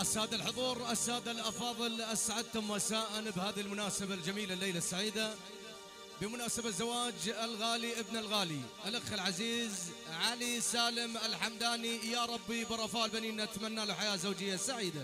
السادة الحضور، السادة الأفاضل، أسعدتم مساء بهذه المناسبة الجميلة، الليلة السعيدة بمناسبة زواج الغالي ابن الغالي الأخ العزيز علي سالم الحمداني. يا ربي برفاء البنين نتمنى له حياة زوجية سعيدة.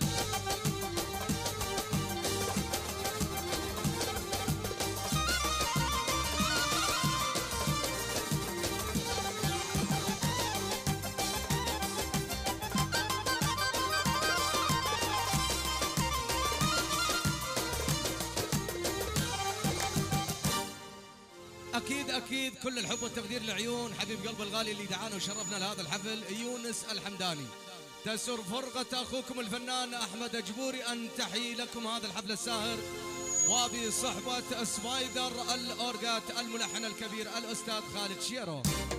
أكيد كل الحب والتقدير لعيون حبيب قلب الغالي اللي دعانا وشرفنا لهذا الحفل، يونس الحمداني. تسر فرقة أخوكم الفنان أحمد أجبوري أن تحيي لكم هذا الحفل الساهر، وبصحبة سبايدر الأورجات الملحن الكبير الأستاذ خالد شيرو.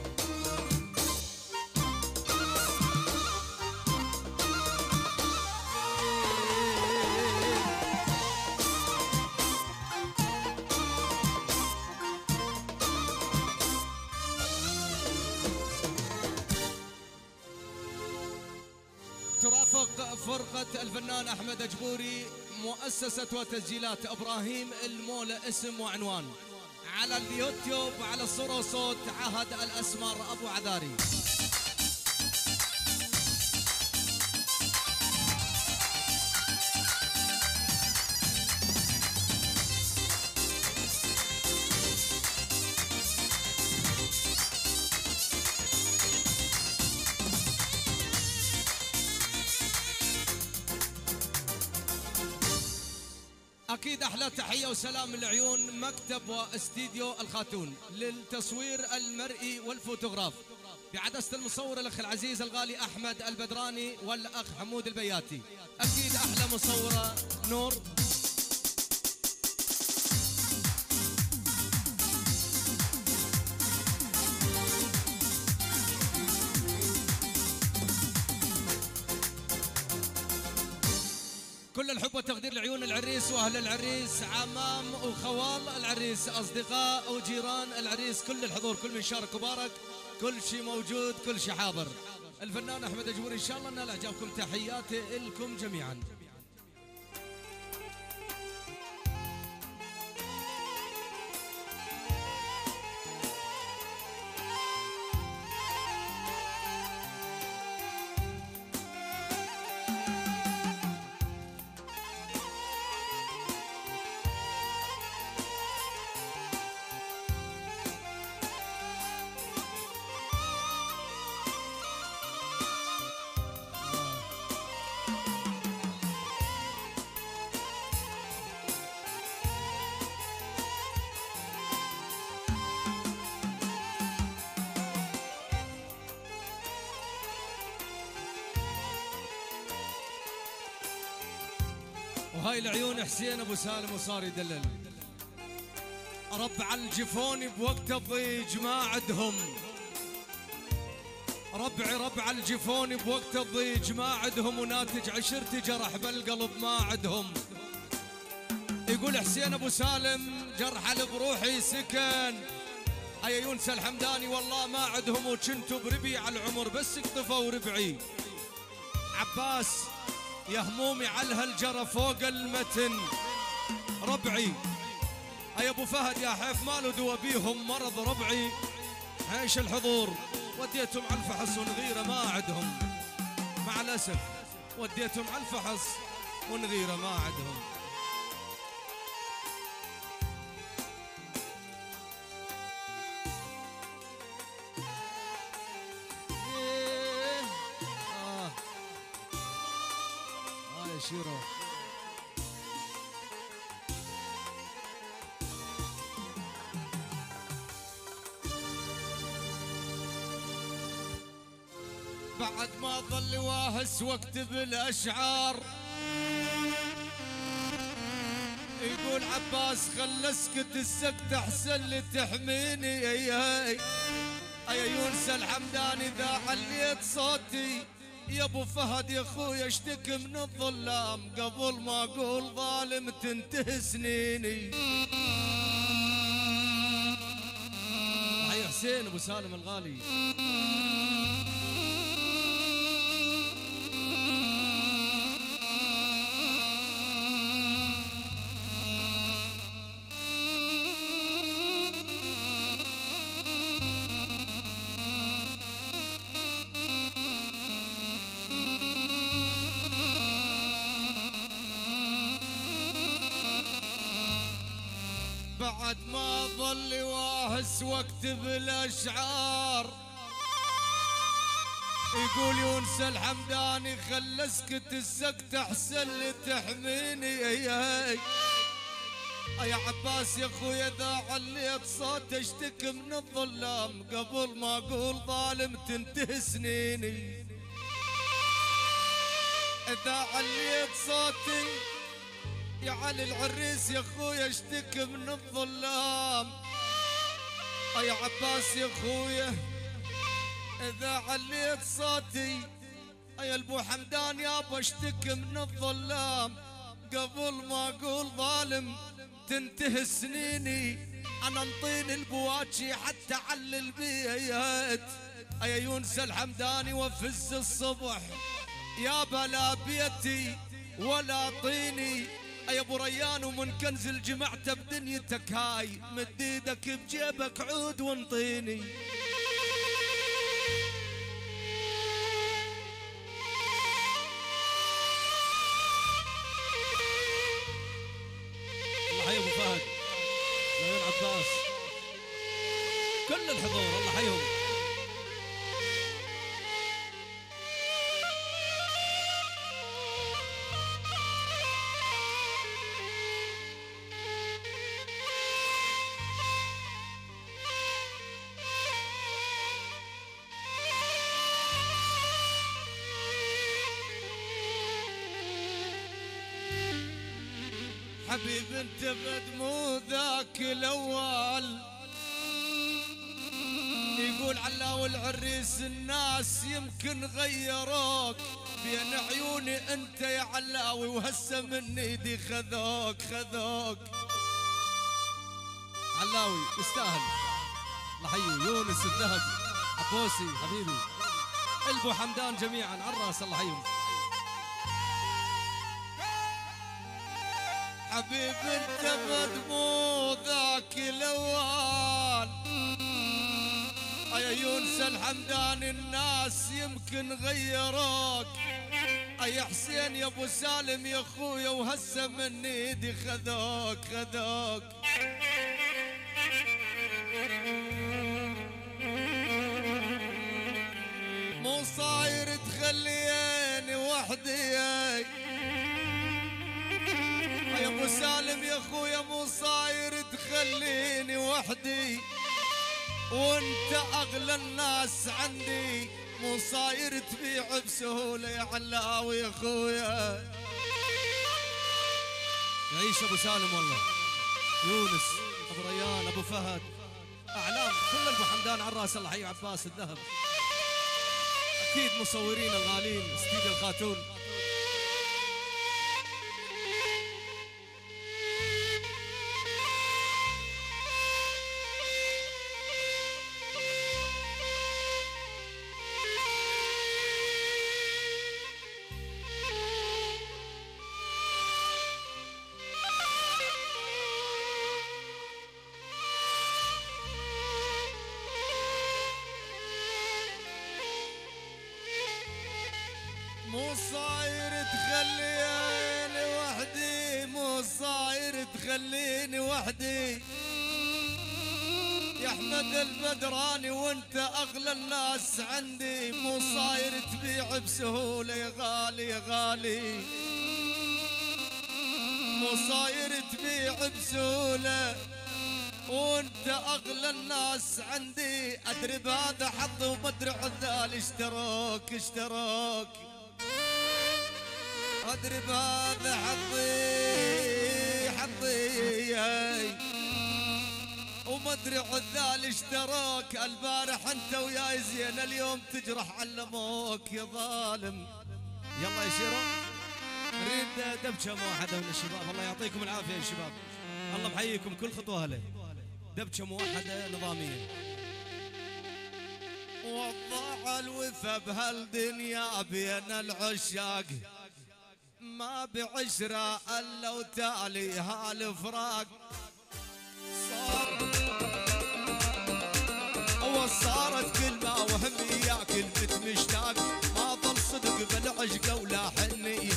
ترافق فرقة الفنان أحمد أجبوري مؤسسة وتسجيلات إبراهيم المولى اسم وعنوان، على اليوتيوب على الصورة وصوت عهد الأسمر أبو عذاري. أكيد أحلى تحية وسلام لعيون مكتب واستديو الخاتون للتصوير المرئي والفوتوغراف بعدسة المصور الأخ العزيز الغالي أحمد البدراني والأخ حمود البياتي. أكيد أحلى مصورة نور. كل الحب والتقدير لعيون العريس واهل العريس، عمام وخوال العريس، اصدقاء وجيران العريس، كل الحضور، كل من شارك وبارك، كل شيء موجود، كل شيء حاضر. الفنان احمد اجبوري ان شاء الله نال اعجابكم، تحياتي لكم جميعا. وهاي العيون حسين ابو سالم وصار يدلل. ربع الجفون بوقت الضيج ما عدهم، ربع الجفون بوقت الضيج ما عدهم، وناتج عشرتي جرح بالقلب ما عدهم. يقول حسين ابو سالم جرح بروحي سكن، اي يونس الحمداني والله ما عدهم، وكنتوا بربيع العمر بس اقطفوا ربعي. عباس يا همومي على هالجرى فوق المتن، ربعي اي ابو فهد يا حيف ماله دوا بيهم مرض ربعي. عيش الحضور وديتهم على الفحص ونغيره ما عدهم، مع الاسف وديتهم على الفحص ونغيره ما عدهم. شيرو بعد ما ظل واهس واكتب الاشعار، يقول عباس خل اسكت السكت احسن لي تحميني. اي يونس الحمداني ذا عليت صوتي، يا ابو فهد يا اخويا اشتكي من الظلام قبل ما اقول ظالم تنتهي سنيني. حي حسين ابو سالم الغالي. بعد ما ظل واهس واكتب الاشعار. يقول يونس الحمداني خل اسكت السكت احسن لي تحميني. يا عباس يا اخويا اذا عليت صوت اشتكي من الظلام قبل ما اقول ظالم تنتهي سنيني. اذا عليت صوتي يا علي العريس يا اخويا اشتكي من الظلام. يا عباس يا اخويا اذا عليت صوتي يا البو حمدان يابا اشتكي من الظلام قبل ما اقول ظالم تنتهي سنيني. انا انطيني البواكي حتى على البيت. يا يونس الحمداني وفز الصبح يا بلا بيتي ولا طيني. يا ابو ريان ومن كنز الجمعته بدنيتك هاي مد ايدك بجيبك عود وانطيني. الله حي ابو فهد نبيل عباس كل الحضور الله حيهم. حبيب انت مدمو ذاك الاول. يقول علاوي العريس الناس يمكن غيروك بين عيوني انت يا علاوي وهسه من ايدي خذوك. علاوي يستاهل الله حيه. يونس الذهب عبوسي حبيبي البو حمدان جميعا على الراس الله حيهم. حبيب انت مدمو ذاك الاول. يا يونس الحمداني الناس يمكن غيروك. يا حسين يا ابو سالم يا اخويا وهسه من ايدي خذوك. مو صاير تخليني وحدي يا ابو سالم يا اخويا مو صاير تخليني وحدي وانت اغلى الناس عندي. مو صاير تبيع بسهوله يا علاوي يا اخويا. يعيش ابو سالم والله. يونس ابو ريان ابو فهد اعلام كل ابو حمدان على الراس الله حي. عباس الذهب اكيد مصورين الغالين استديو الخاتون. مو صاير تخليني وحدي. مو صاير تخليني وحدي يا احمد البدراني وانت اغلى الناس عندي. مو صاير تبيع بسهوله يا غالي. مو صاير تبيع بسهوله وانت اغلى الناس عندي. ادري بهذا حظ ومدري عذال اشتروك. ادري بهذا حظي وما ادري عذال اشتروك. البارح انت وياي زين اليوم تجرح علموك يا ظالم. يلا يا شيرو نريد دبشه موحده من الشباب. الله يعطيكم العافيه يا شباب. الله محييكم كل خطوه هله. دبشه موحده نظاميه. وضع الوفا بهالدنيا بين العشاق ما بعشرة الا وتالي هالفراق. صارت كلمة وهمية كلمة مشتاق ما ظل صدق بالعشق ولا حنية.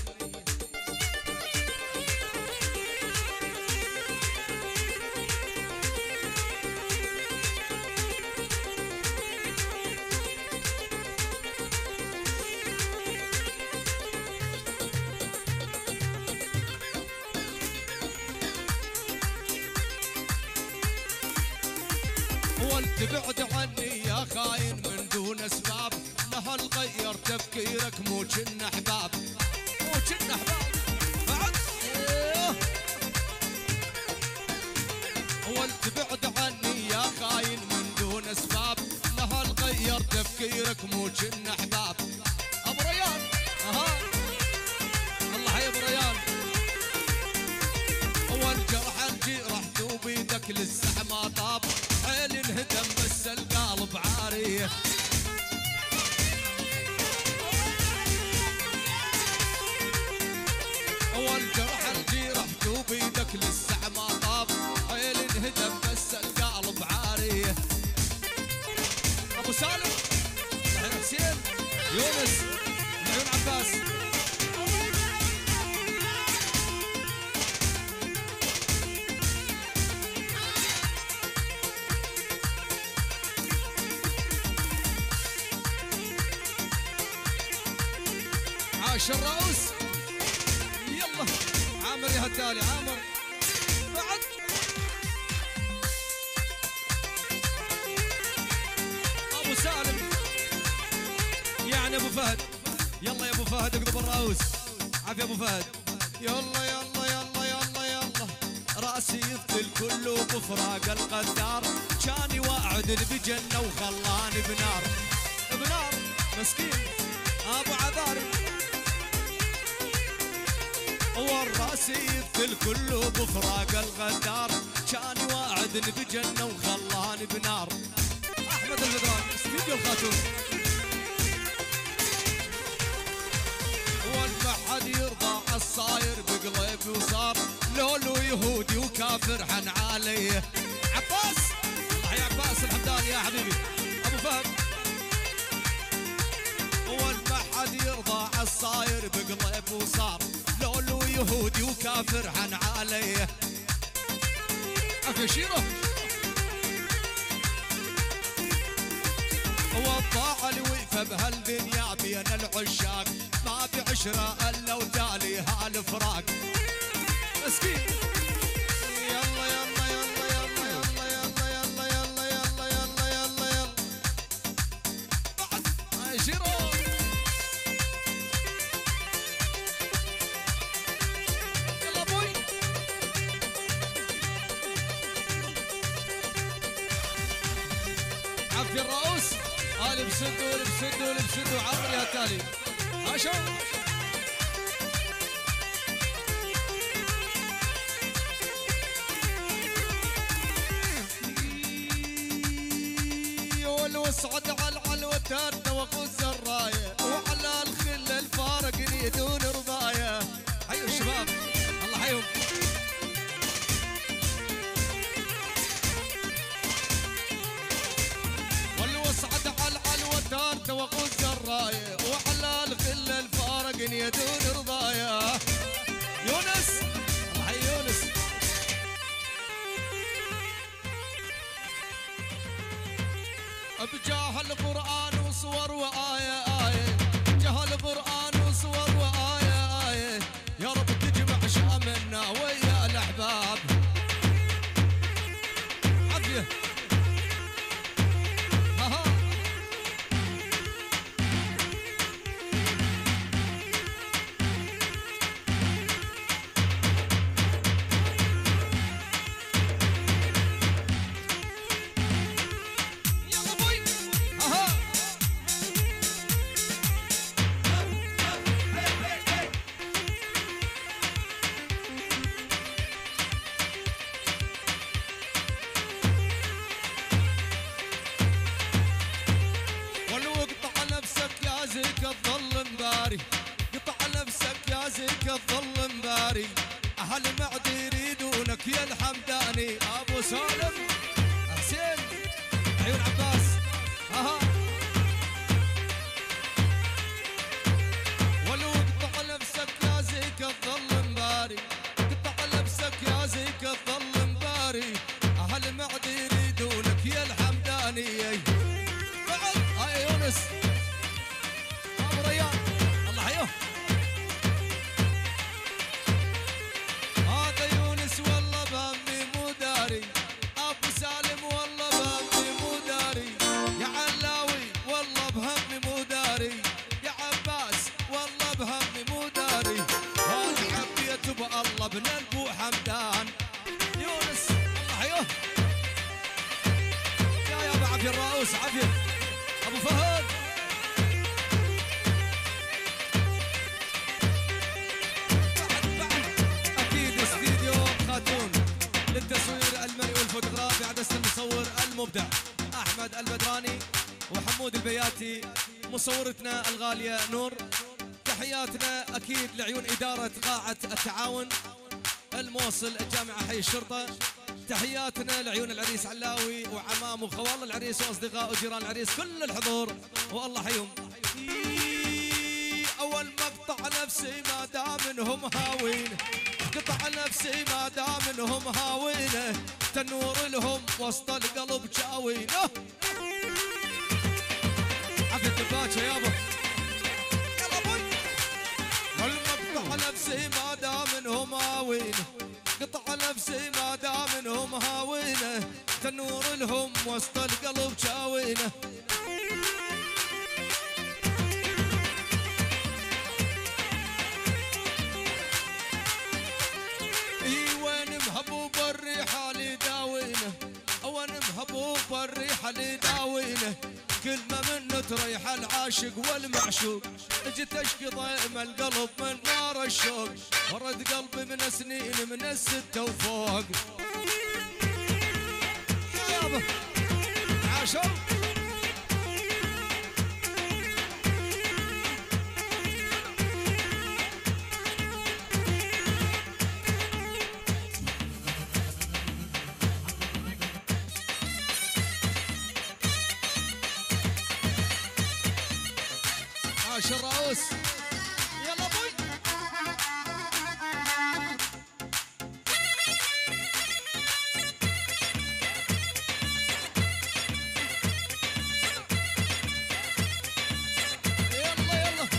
والتبعد عني يا خاين من دون اسباب، لهل غير تفكيرك مو كنا احباب، مو كنا احباب بعد. والتبعد عني يا خاين من دون اسباب، لهل غير تفكيرك مو كنا احباب. ابو ريان اها الله حي ابو ريان. والجرح الجيرح وبيدك لسه ما طاب، حيل انهدم بس القلب عاريه. والجرح الجيرح وبيدك لسه ما طاب، حيل انهدم بس القلب عاريه. ابو سالم حسين يونس عيون عباس. عاش الرؤوس يلا عامر يا هتالي عامر بعد. ابو سالم يعني ابو فهد يلا يا ابو فهد اقلب الرؤوس عافية ابو فهد. يلا يلا يلا يلا يلا راسي يثقل كله بفراق القدار، كان يوعدني بجنة وخلاني بنار بنار مسكين ابو عذاري. والراس يثقل كله بفراق الغدار، كان يوعدني بجنة وخلاني بنار. احمد البدران استديو الخاتون. والما حد يرضى عالصاير بقلبي وصار، لولو يهودي وكافر حن عليه. عباس الله يا عباس الحمداني يا حبيبي ابو فهد. والما حد يرضى عالصاير بقلبي وصار، لولو يهودي وكافر حن عليه. عافية شيرة. والضاع اللي وقفه بهالدنيا بين العشاق، ما بعشرة الا وتالي هالفراق مسكين. يلا يلا يلا يلا يلا يلا يلا يلا يلا يلا يلا يلا بعد شيرة. يلا ابوي عافية الرؤوس بسدوا بسدوا بسدوا عمرو يا تالي عاشوا. والوسعد على العلوتات وقوس الرايه، وعلى الخل الفارق يدون رضايه. حيوا الشباب الله حيهم. والوسعد على العلوتات وقوس الرايه، وعلى الخل الفارق يدون رضايه. يونس الله حي يونس. بجاه القرآن وصور وآية آية، جاه القرآن وصور وآية آية، يا رب تجمع شاملنا ويا الأحباب. عافية ها الظل مباري. أهل معدي يريدونك يا الحمداني أبو سالم حسين عيون عباس. أها ولو قطع نفسك يا زيك الظل مباري، قطع نفسك يا زيك الظل مباري. أهل معدي يريدونك يا الحمداني. بعد هاي يونس أبو ريان الله حيوه. والله بامي مو داري ابو سالم، والله بامي ابن البو حمدان يونس الله حيوه يا ابو عافيه الرؤوس عافيه ابو فهد بعد اكيد استديو خاتون للتصوير المرئي والفوتوغرافي عدسة المصور المبدع احمد البدراني وحمود البياتي مصورتنا الغاليه نور. تحياتنا اكيد لعيون اداره قاعه التعاون الموصل الجامعه حي الشرطه. تحياتنا لعيون العريس علاوي وعمام وخوال العريس واصدقاء وجيران العريس كل الحضور والله حيهم. اول مقطع نفسي ما دام انهم هاوين قطع نفسي ما دام انهم هاوينه تنور لهم وسط القلب جاوينه. عفت الباكر يابا يلا بوي. والمقطع نفسي ما دام انهم هاوينه قطع نفسي ما دام انهم هاوينه تنور لهم وسط القلب جاوينه. مهبوب الريحة اللي داوينه وين مهبوب الريحة اللي داوينه كلمة منه تريح العاشق والمعشوق جيت اشكي ضيم القلب من نار الشوق ورد قلبي من سنين من الستة وفوق يابا عاشق الرؤوس يلا بوي. يلا يلا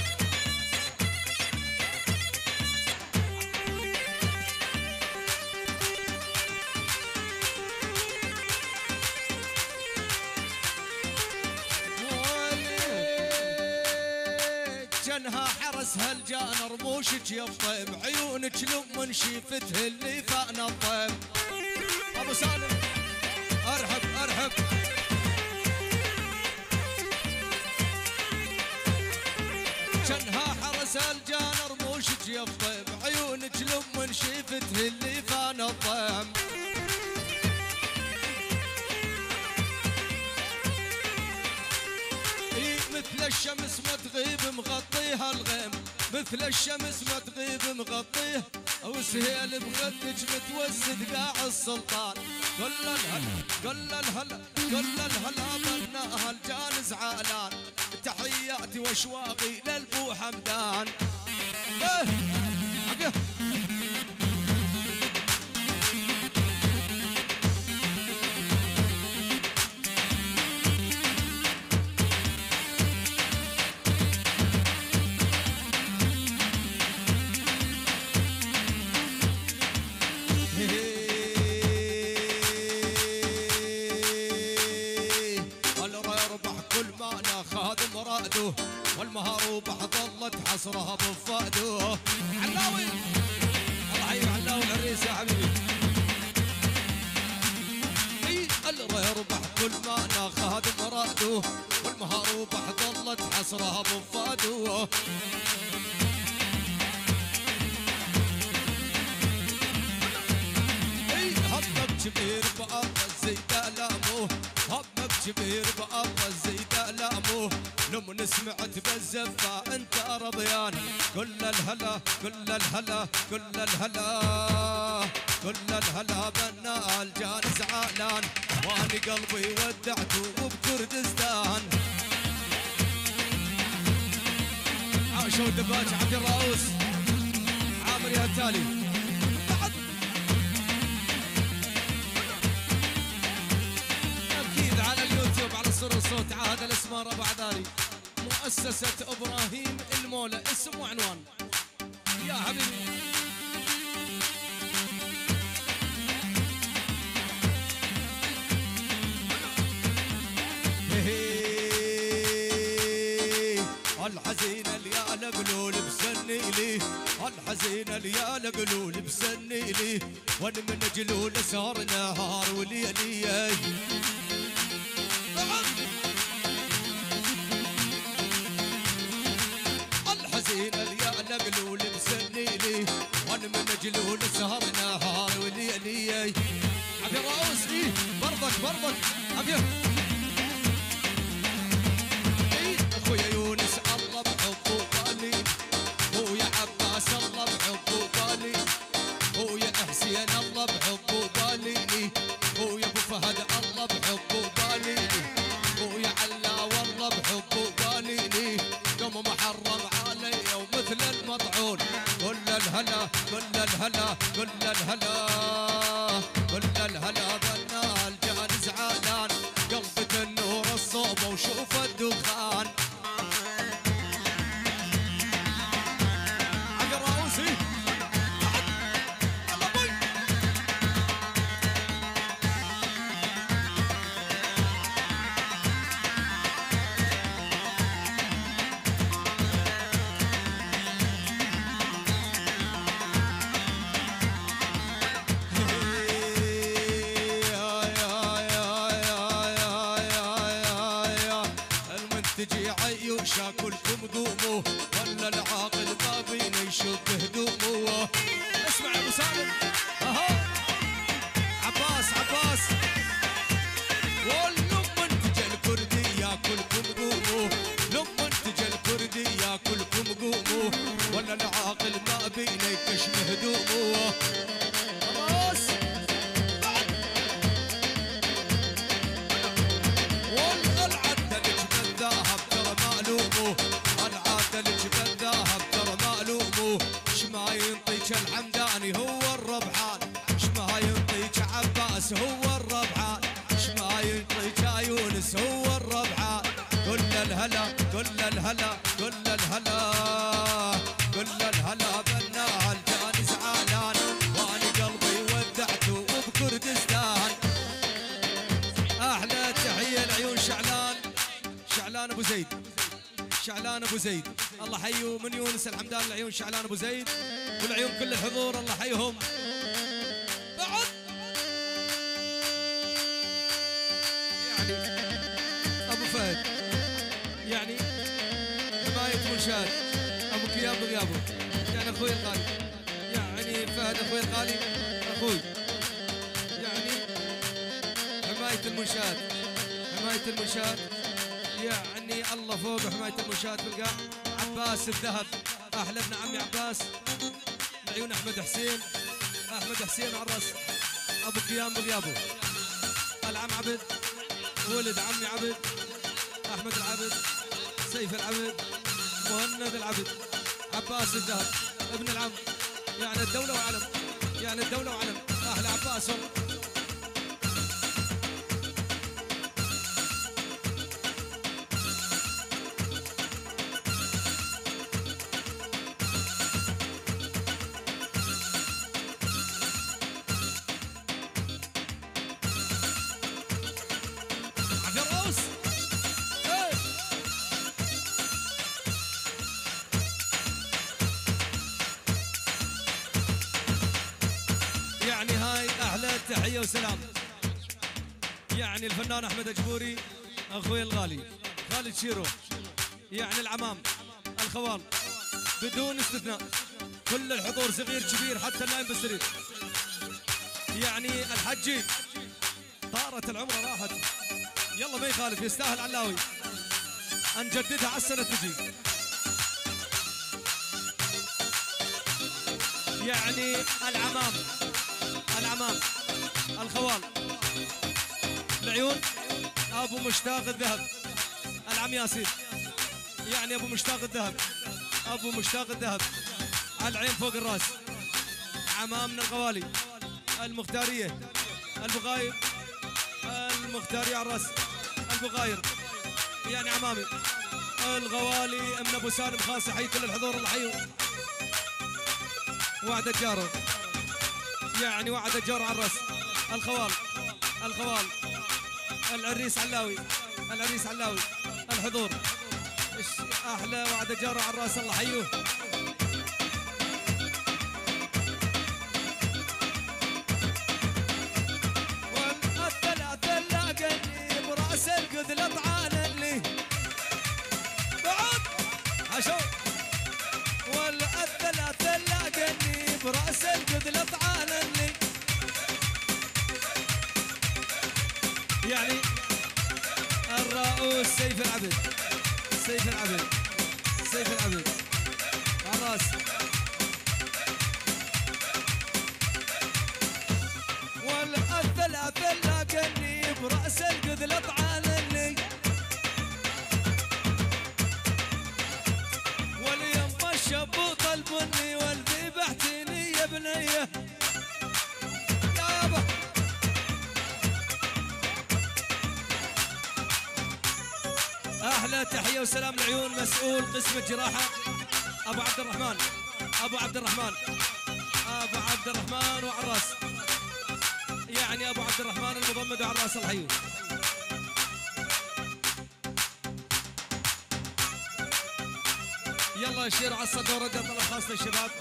جنها حرسها الجان رموشك يفطم عيونك لمن شيفتها اللي فانا الطيب. ابو سالم ارحب ارحب جنها حرسها الجان رموشك يفطم عيونك لمن شيفتها اللي فانا الطيب. مثل الشمس ما تغيب مغطيها الغيم مثل الشمس ما تغيب مغطيها وسهيل بغدك متوسد قاع السلطان. قل الهلا قل الهلا قل الهلا بناها الجان زعلان تحياتي واشواقي للبو حمدان. والمهروب ظلت حصرها بفاده. علاوي الله يحيي علاوي العريس يا حبيبي. اللي يربح كل ما ناخذ مراده والمهروب ظلت حصرها بفاده. همك كبير بأرض الزيت ألامه همك كبير بأرض الزيت ألامه لمن سمعت بالزفة انت رضيان. كل الهلا كل الهلا كل الهلا كل الهلا بنا الجان زعلان واني قلبي ودعته وبكردستان. عاشوا دباج عبد الرؤوس عامر يا تالي. اكيد على اليوتيوب على صور الصوت عاد الاسمار ابو عذاري مؤسسة ابراهيم المولى اسم وعنوان يا حبيبي. الحزينة اللي يا قلول بسني لي الحزينة اللي يا قلول بسني لي وانا من اجله سهر نهار وليلي. الحزين اللي يعلق له مسني لي وانا من اجله سهر نهار وليلي. عافية رؤوسي برضك عافية. اخويا يونس الله بحبه طالي، خويا عباس الله بحبه طالي، خويا حسين الله بحبه طالي، خويا ابو فهد الله بحبه طالي، خويا علا والله بحبه طالي. يوم محرم علي ومثل المطعون كل الهلا كل الهلا كل الهلا كل الهلا بنال جان زعلان قلبة النور الصوبه وشوف الدخان. تجي عيوشا كلكم قوموا ولا العاقل ما بينا يشوف هدومه. اسمع يا ابو سالم اها عباس واللم تجي الكردية كلكم قوموا، لم تجي الكردية كلكم قوموا ولا العاقل ما بينا يكشم هدومه. خلاص شما ينطيك الحمداني هو الربحان، شما ينطيك عباس هو الربحان، شما ينطيك يونس هو الربحان. كل الهلا كل الهلا كل الهلا كل الهلا بنال جاني زعلان وانا قلبي ودعته وبكردستان. احلى تحيه لعيون شعلان ابو زيد، شعلان ابو زيد الله حيه من يونس الحمدان العيون شعلان ابو زيد والعيون كل الحضور الله حيهم. بعد يعني ابو فهد يعني حماية منشاد ابو كياب بغيابه يعني اخوي الغالي، يعني فهد اخوي الغالي اخوي، يعني حماية المنشاد يعني الله فوق حماية المنشاد في القاع. عباس الذهب احلى ابن عمي عباس العيون احمد حسين عرس ابو قيام بغيابه، العم عبد ولد عمي عبد احمد العبد سيف العبد مهند العبد. عباس الذهب ابن العم يعني الدولة وعلم، يعني الدولة وعلم اهل عباس والله. يعني هاي احلى تحيه وسلام يعني الفنان احمد اجبوري اخوي الغالي، خالد شيرو، يعني العمام الخوال بدون استثناء كل الحضور صغير كبير حتى النايم بالسرير. يعني الحجي طارت العمره راحت يلا ما يخالف يستاهل علاوي نجددها على السنه تجي. يعني العمام الخوال العيون ابو مشتاق الذهب العم ياسين، يعني ابو مشتاق الذهب على العين فوق الراس. عمامنا الغوالي المختاريه البغاير المختاريه على الراس البغاير، يعني عمامي الغوالي من ابو سالم خاص يحيي كل الحضور الله يحييهم. وعد الجاره يعني وعد الجاره على الراس الخوال العريس علاوي الحضور احلى وعد الجاره على الراس الله يحييه. يعني الرؤوس سيف العبد، سيف العبد، سيف العبد على الراس. والأثل أثل لكني برأس القذل طعانني، واليم الشبوط البني والذبحتني يا بنيه يا يابا. احلى تحيه وسلام العيون مسؤول قسم الجراحه ابو عبد الرحمن، ابو عبد الرحمن، ابو عبد الرحمن وعلى الراس، يعني ابو عبد الرحمن المضمد وعلى الراس. الله يحييه. يلا يا شير عصا ورده طلب خاص للشباب.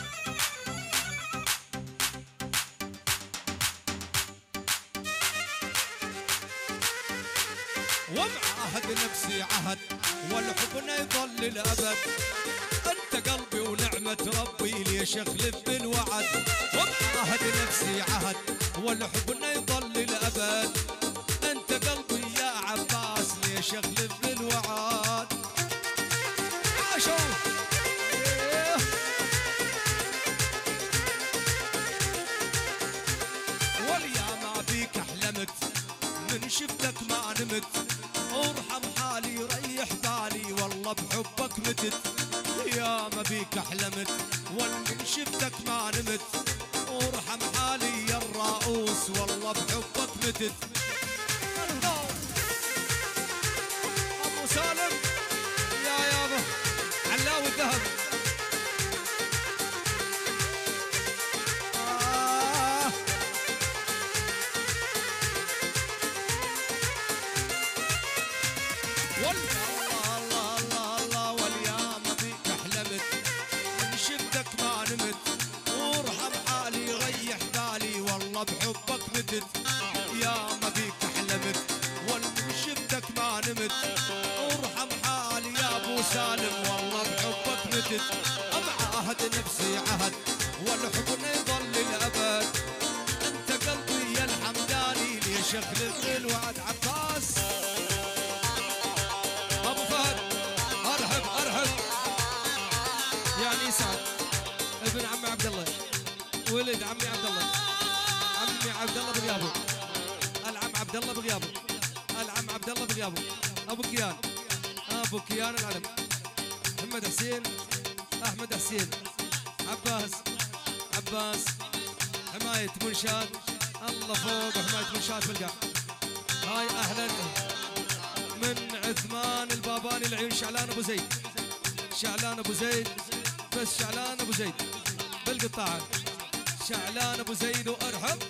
ومعهد نفسي عهد والحب يظل الابد، انت قلبي ونعمه ربي ليش اخلف بالوعد. ومعهد نفسي عهد والحب يظل الابد، انت قلبي يا عباس ليش اخلف بالوعد. عاشوا واليا ما بيك احلمت من شفتك ما نمت، ارحم حالي ريح بالي والله بحبك متت. يا ما بيك احلمت ومن شفتك ما نمت، ارحم حالي يا الرؤوس والله بحبك متت. ابو سالم يا يابا علاوي الذهب. بحبك متت. يا ما بيك احلمت والمن شفتك ما نمت، ارحم حالي يا ابو سالم والله بحبك متت. ابعهد نفسي عهد والحب يظل الابد، انت قلبي يا الحمداني ليش اخلف بالوعد. عباس ابو فهد ارحب ارحب، يعني سعد ابن عمي عبد الله ولد عمي عبد الله، عمي عبد الله بغيابه، العم عبد الله بغيابه، العم عبد الله بغيابه، ابو كيان، ابو كيان العلم، محمد حسين، احمد حسين، عباس، عباس، حماية منشاد، الله فوق وحماية منشاد بالقاع. هاي اهلا من عثمان الباباني العيون شعلان ابو زيد، شعلان ابو زيد، بس شعلان ابو زيد بالقطاعة، شعلان ابو زيد وارحب.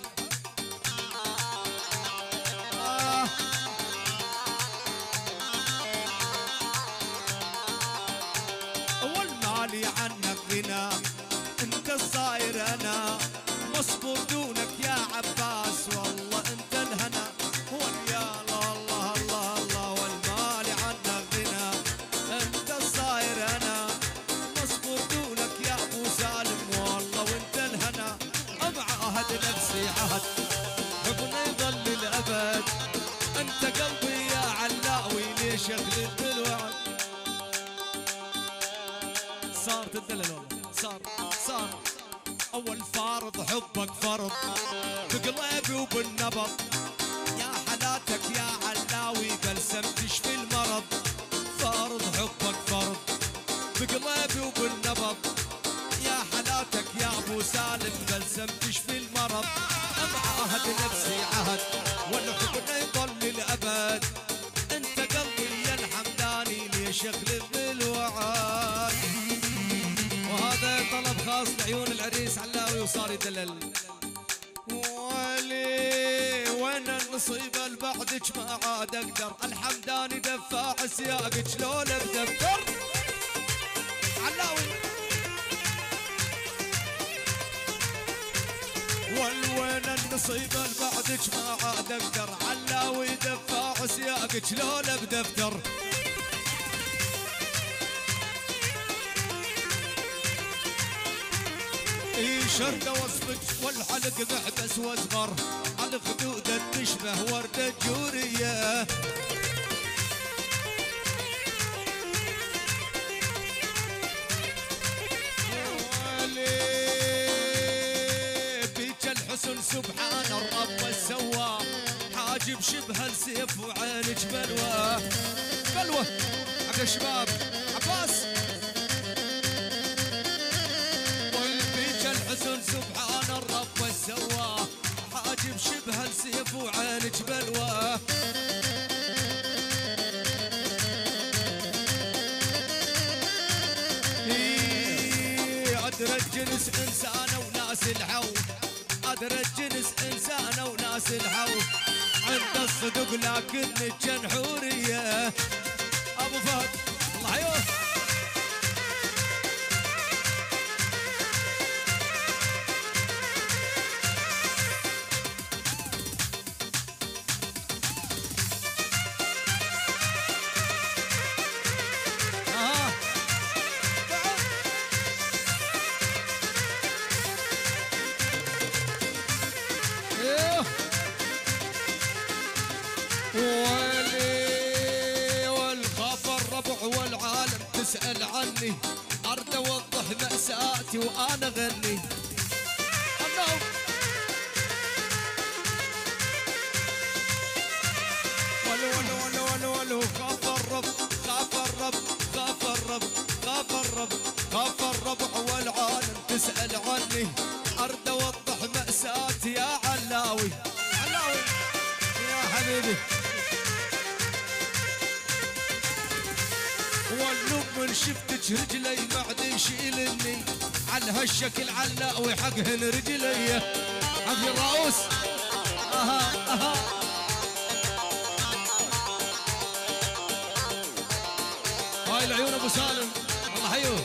والمالي عنك غنى، انت الصاير انا مصبور دونك يا عباس والله انت الهنا. واليا الله الله الله الله والمالي عنك غنى، انت الصاير انا مصبور دونك يا ابو سالم والله وانت الهنا. ابعهد نفسي عهد حبنا يظل الابد، انت قلبي يا علاوي ليش اخلف بالوعد. صارت الدلل والله صار اول فارض حبك فرض بقلبي وبالنبض، يا حالاتك يا علاوي بلسم تشفي المرض. فارض حبك فرض بقلبي وبالنبض، يا حالاتك يا ابو سالم بلسم تشفي المرض. ابعهد نفسي عهد والحب يظل الابد، انت قلبي يا الحمداني ليش اخلف بالوعد. وهذا طلب خاص لعيون العريس علاوي وصار يدلل. ولي وين النصيبة اللي بعدك ما عاد اقدر، الحمداني دفاع سياقك شلون بدفتر. علاوي وين النصيبة اللي بعدك ما عاد اقدر، علاوي دفاع سياقك شلون بدفتر. شردة وصفك والحلق محبس واصغر، على خدودك تشبه وردة جورية. بيك الحسن سبحان الرب سواه، حاجب شبه السيف وعينك بلوى. بلوى حق الشباب عباس. والبيك الحسن سبحان الرب سواه، حاجب شبه السيف وعينك بلوى. أدرى الجنس إنسانة وناس الحو، أدرى الجنس إنسانة وناس الحو، عند الصدق لكن الجنحورية. أبو فهد الله عيون. تسأل عني أرد أوضح مأساتي وأنا أغني. الله ولو خاف الرب خاف الرب خاف الرب خاف الرب خاف الربع والعالم تسأل عني أرد أوضح مأساتي يا علاوي. علاوي يا حبيبي. والنوم من شفتك رجلي بعد يشيلني، على هالشكل علاوي حقهن رجلي. عبد الرؤوس اها هاي العيون ابو سالم الله حيوه.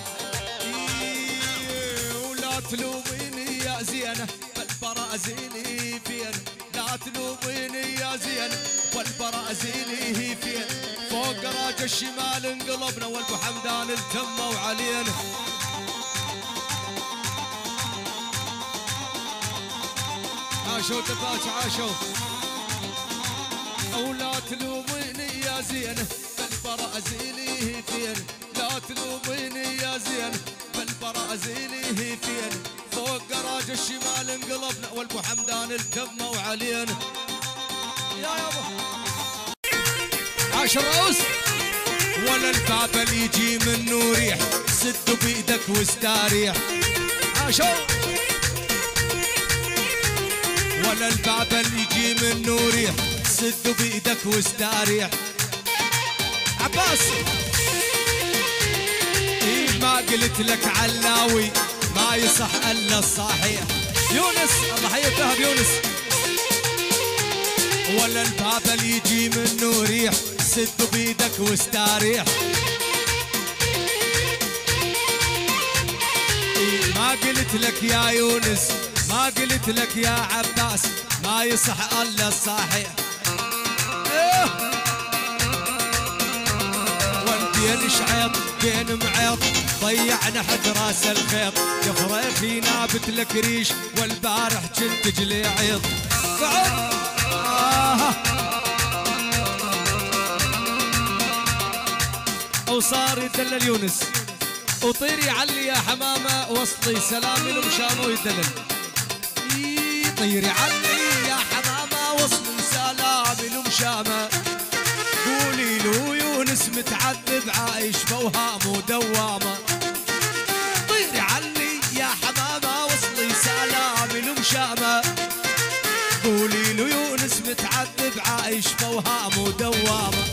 ولا تلوميني يا زينه والبرازيلي فين، لا تلوميني يا زينه والبرازيلي فين، فوق راج الشمال انقلبنا والبو حمدان التموا علينا. عاشوا دباش عاشوا. ولا تلوميني يا زينه بالبرازيلي فين، لا تلوميني يا زينه بالبرازيلي فين، فوق راج الشمال انقلبنا والبو حمدان التموا علينا. يا يابا عاش الرؤوس. ولا الباب اللي يجي منه ريح، سد بيدك واستريح. عاشوا. ولا الباب اللي يجي منه ريح، سد بيدك واستريح. عباس ما قلت لك علاوي ما يصح الا الصحيح. يونس الله حي الذهب يونس. ولا الباب اللي يجي منه ريح، سد بيدك واستريح. ما قلت لك يا يونس ما قلت لك يا عباس ما يصح الا الصحيح. والبين شعيط بين معيط ضيعنا حد راس الخيط، يا فريخي نابت لك ريش والبارح كنت جلي عيط. وصار يدلل يونس وطيري علي يا حمامه وصلي سلامي المشامه ويدلل. طيري علي يا حمامه وصلي سلامي المشامه، قولي له يونس متعذب عايش بوهام ودوامه. طيري علي يا حمامه وصلي سلامي المشامه، قولي له يونس متعذب عايش بوهام ودوامه.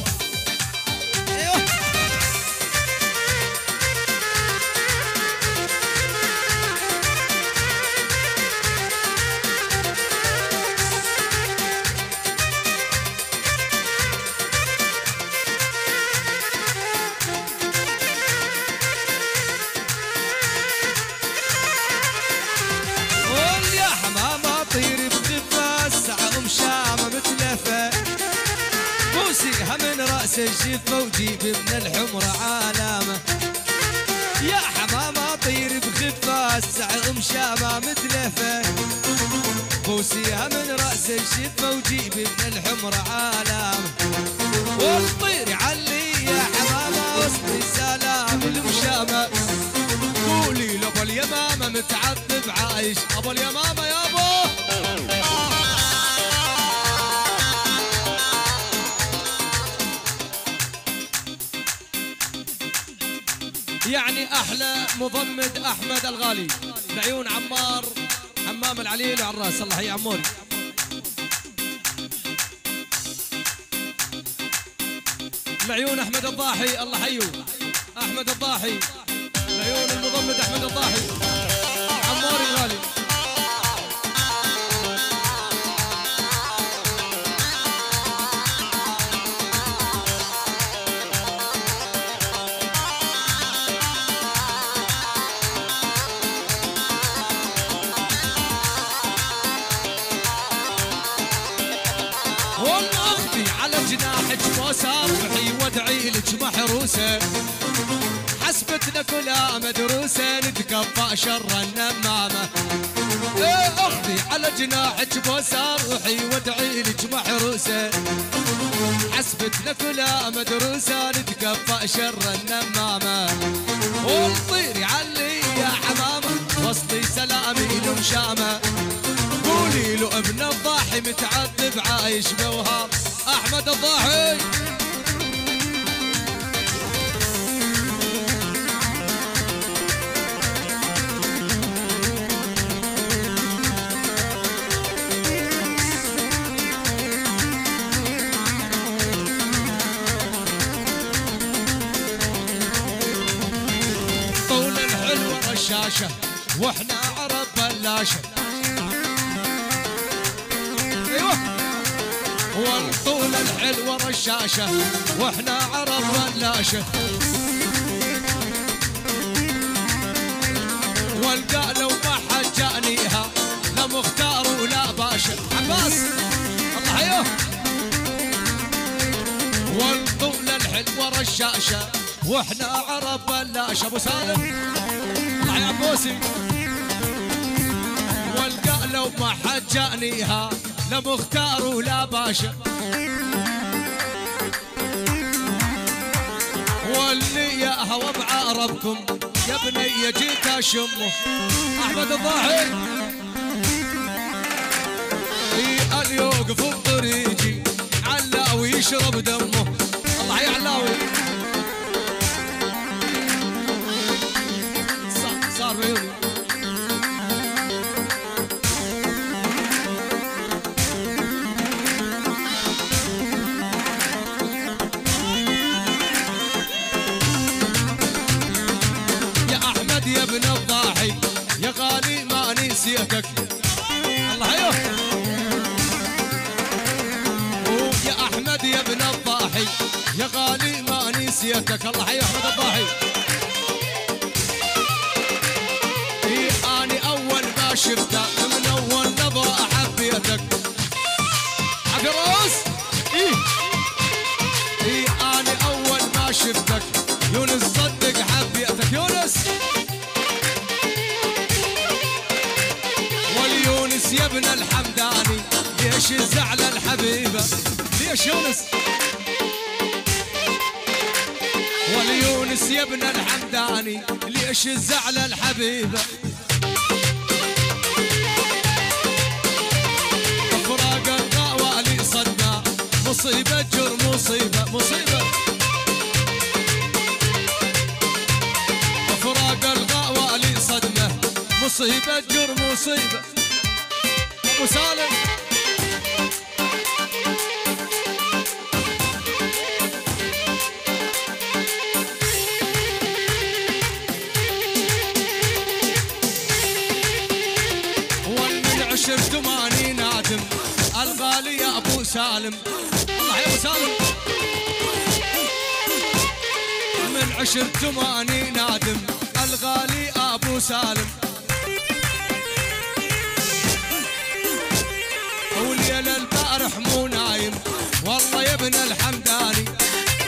من رأس الشفة وجيب من الحمر علامة، يا حمامة طير الشفة السعر مشامة متلفة بوسيها من رأس الشفة وجيبي من الحمر عالم والطير يعلي يا حمامة وسط السلام المشامة قولي له ابو اليمامة متعذب عايش ابو اليمامة يابو يعني احلى مضمد احمد الغالي لعيون عمار حمام العليل وعلى الراس. الله يا عموري. لعيون احمد الضاحي الله حيو احمد الضاحي لعيون المضمد احمد الضاحي عموري الغالي. صافحي وادعي لك محروسه حسبتنا كلها مدروسه نتكفى شر النمامه. ايه اخذي على جناحك بوسه روحي وادعي لك محروسه حسبتنا كلها مدروسه نتكفى شر النمامه. والطير يعلي يا حمامه وسطي سلامي لمشامه قولي له ابن الضاحي متعذب عايش بوهام احمد الضاحي. طول الحلوة رشاشة واحنا عرب بلاشة ايوه والطول الحلوة رشاشة واحنا عرب بلاشة والقى لو ما حد جانيها لا مختار ولا باشا عباس الله حيوه. والطول الحلوة رشاشة واحنا عرب بلاش ابو سالم الله يا عبوسي والقى لو ما حد جانيها لا مختار ولا باشا واللي يا هوى بعربكم يا بني جيت اشمه احمد الضاحي اللي يوقف بطريقي علاوي يشرب دمه الله يا علاوي صار بعيوني. يا احمد يا ابن الضاحي يا غالي ما نسيتك الله يوه. يا احمد يا ابن الضاحي يا غالي ما نسيتك الله حي احمد الضاحي. اني اول ما شفتك من اول نظره حبيتك حق الراس اني اول ما شفتك يونس صدق حبيتك يونس واليونس يا ابن الحمداني ليش الزعل الحبيبه ليش يونس واليونس يا ابن الحمداني ليش الزعل الحبيبه. فراق الغوالي صدنا مصيبه جر مصيبه مصيبه فراق الغوالي صدمه مصيبه جر مصيبه ابو سالم. عشرت ماني نادم الغالي يا ابو سالم الله يا ابو سالم. من عشرت ماني نادم الغالي ابو سالم وليل البارح مو نايم والله يا ابن الحمداني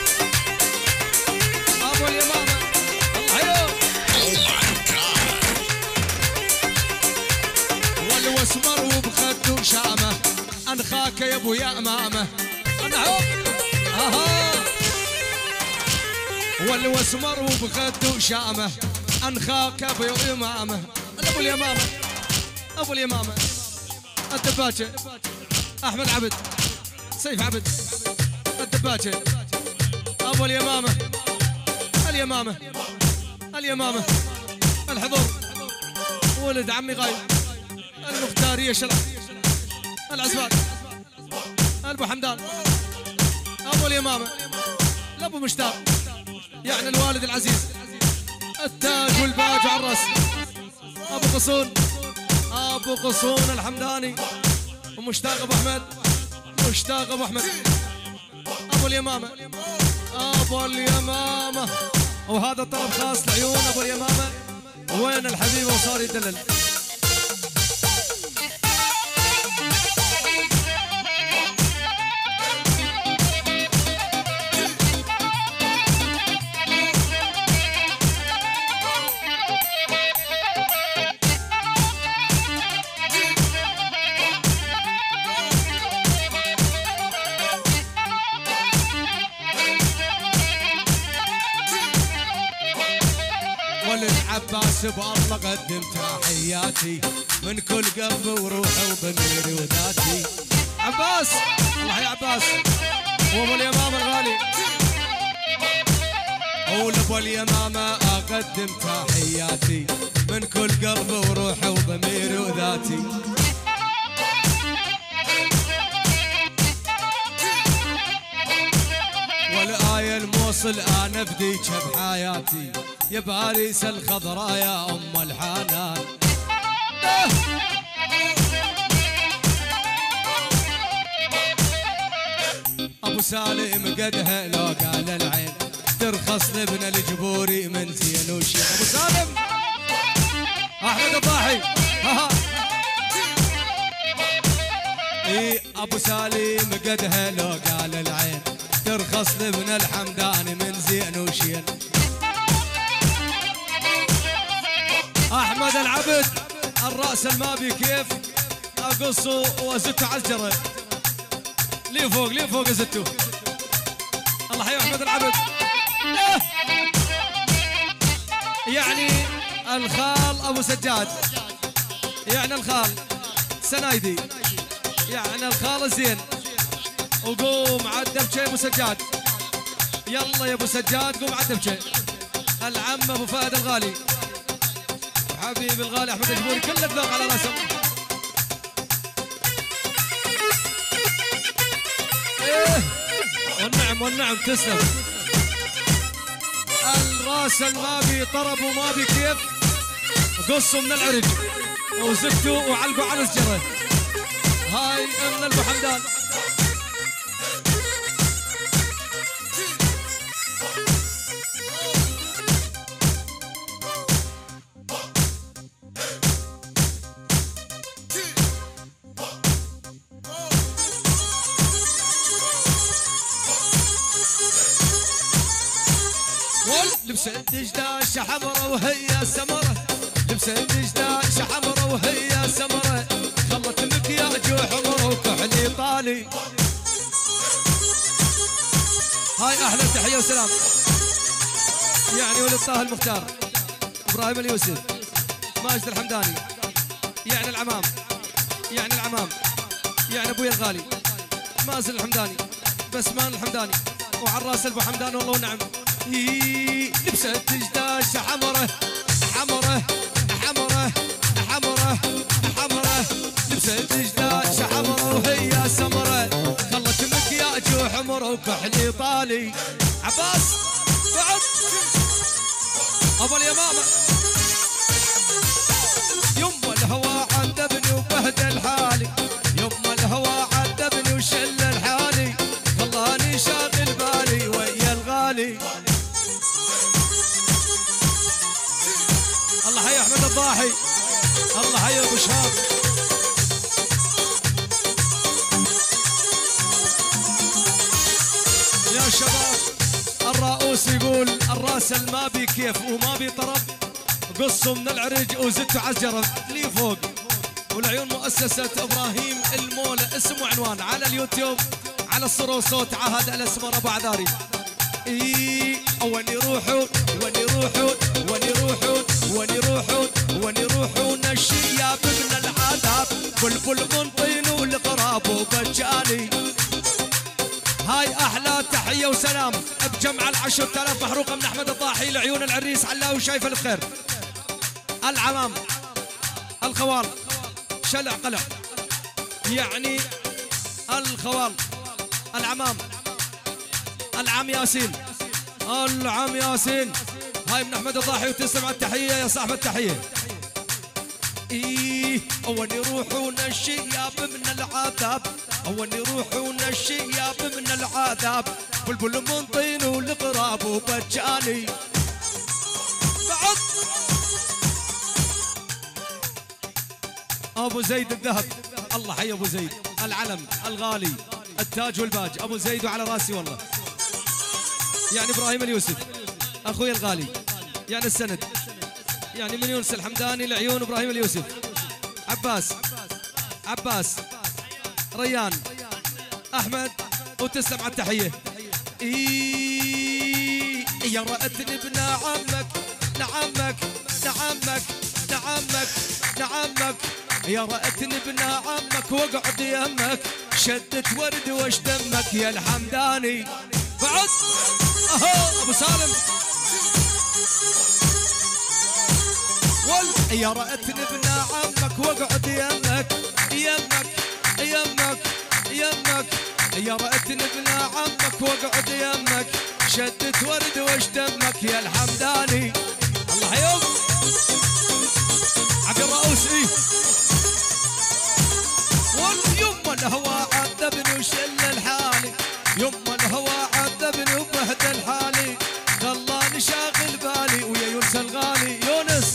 ابو اليمامه الله يوه. شامه انخاك يا ابو يا امامه والوسمر وبخده شامه انخاك ابو يمامه ابو اليمامه ابو اليمامه الدباجه احمد عبد سيف عبد الدباجه ابو اليمامه اليمامه اليمامه الحضور ولد عمي غايب المختاريه شرع العزبان ابو حمدان ابو اليمامه الابو مشتاق يعني الوالد العزيز التاج والباج على الراس ابو قصون الحمداني ومشتاق ابو احمد مشتاق ابو احمد ابو اليمامه ابو اليمامه وهذا طلب خاص لعيون ابو اليمامه وين الحبيب وصار يدلل عباس بالله قدم تحياتي من كل قلب وروح وضميري وذاتي عباس الله يا عباس وابو اليمامه الغالي ولابو اليمامه اقدم تحياتي من كل قلب وروح وضميري وذاتي والآية الموصل انا بديك بحياتي يا باريس الخضراء يا ام الحنان ابو سالم قدها لو قال العين ترخص لابن الجبوري من زين وشين ابو سالم احمد الضاحي اي ابو سالم قدها لو قال العين ترخص لابن الحمدان من زين وشين احمد العبد الراس المابي كيف اقصه وازته على الجره ليه فوق ازته الله يحيي احمد العبد يعني الخال ابو سجاد يعني الخال سنايدي يعني الخال الزين وقوم عدبشي ابو سجاد يلا يا ابو سجاد قوم عدبشي العم ابو فهد الغالي حبيبي الغالي احمد الجبوري كل الذوق على راسه والنعم تسلم الراس المابي طرب ومابي كيف قصوا من العرج وزكتوا وعلقوا على السجره هاي من ابو حمدان لبست دجداش حمرا وهي سمرة لبست دجداش حمرا وهي سمرة خلت مكياج وحمر وكحلي طالي هاي احلى تحية وسلام يعني ولد طه المختار ابراهيم اليوسف ماجد الحمداني يعني العمام يعني ابوي الغالي مازن الحمداني بسمان الحمداني وعراس ابو حمدان والله ونعم لبست دجداش حمره لبست دجداش حمره وهي سمره خلت مكياج وحمر وكحلي طالي عباس بعد ابو اليمامه يما الهوى عذبني وبهدل حالي يما الهوى عذبني وشل الحالي خلاني شاغل بالي ويا الغالي الله حي احمد الضاحي الله حي ابو شهاب يا شباب الرؤوس يقول الراس ما بي كيف وما بي طرب قصوا من العرج وزدتوا على الجرب لي فوق والعيون مؤسسة ابراهيم المولى، اسم وعنوان على اليوتيوب على الصورة والصوت عهد الاسمر ابو عذاري. وين يروحون وين يروحون وين يروحون وين يروحون وين يروحون الشياب من العذاب، بلبل من طين والقراب وبجاني. هاي احلى تحيه وسلام بجمع ال10,000 محروقه من احمد الضاحي لعيون العريس علاوي شايف الخير. العمام الخوال شلع قلع يعني الخوال العمام العم ياسين العم ياسين. هاي من احمد الضاحي وتسلم على التحيه يا صاحب التحيه. وين يروحون الشياب من العذاب، وين يروحون الشياب من العذاب، بلبل من طين والقراب وبجاني. بعد ابو زيد الذهب، الله حي ابو زيد، العلم الغالي التاج والباج، ابو زيد وعلى راسي والله. يعني ابراهيم اليوسف اخوي الغالي، يعني السند، يعني من يونس الحمداني لعيون ابراهيم اليوسف. عباس ريان احمد وتسلم على التحيه. يا رأتني ابن عمك نعمك نعمك نعمك نعمك، يا رأتني ابن عمك واقعد يمك، شدت ورد وش دمك يا الحمداني. بعد اهو ابو سالم يا رأتني ابن عمك واقعد يمك يمك يمك يمك، يا رأتني ابن عمك واقعد يمك، شدت ورد وش دمك يا الحمداني. الله يوم عبد الرؤوس يما الهوى عذبني وشل الحالي، يما الهوى عذبني وبهدل حالي، خلاني شاغل بالي ويا يونس الغالي. يونس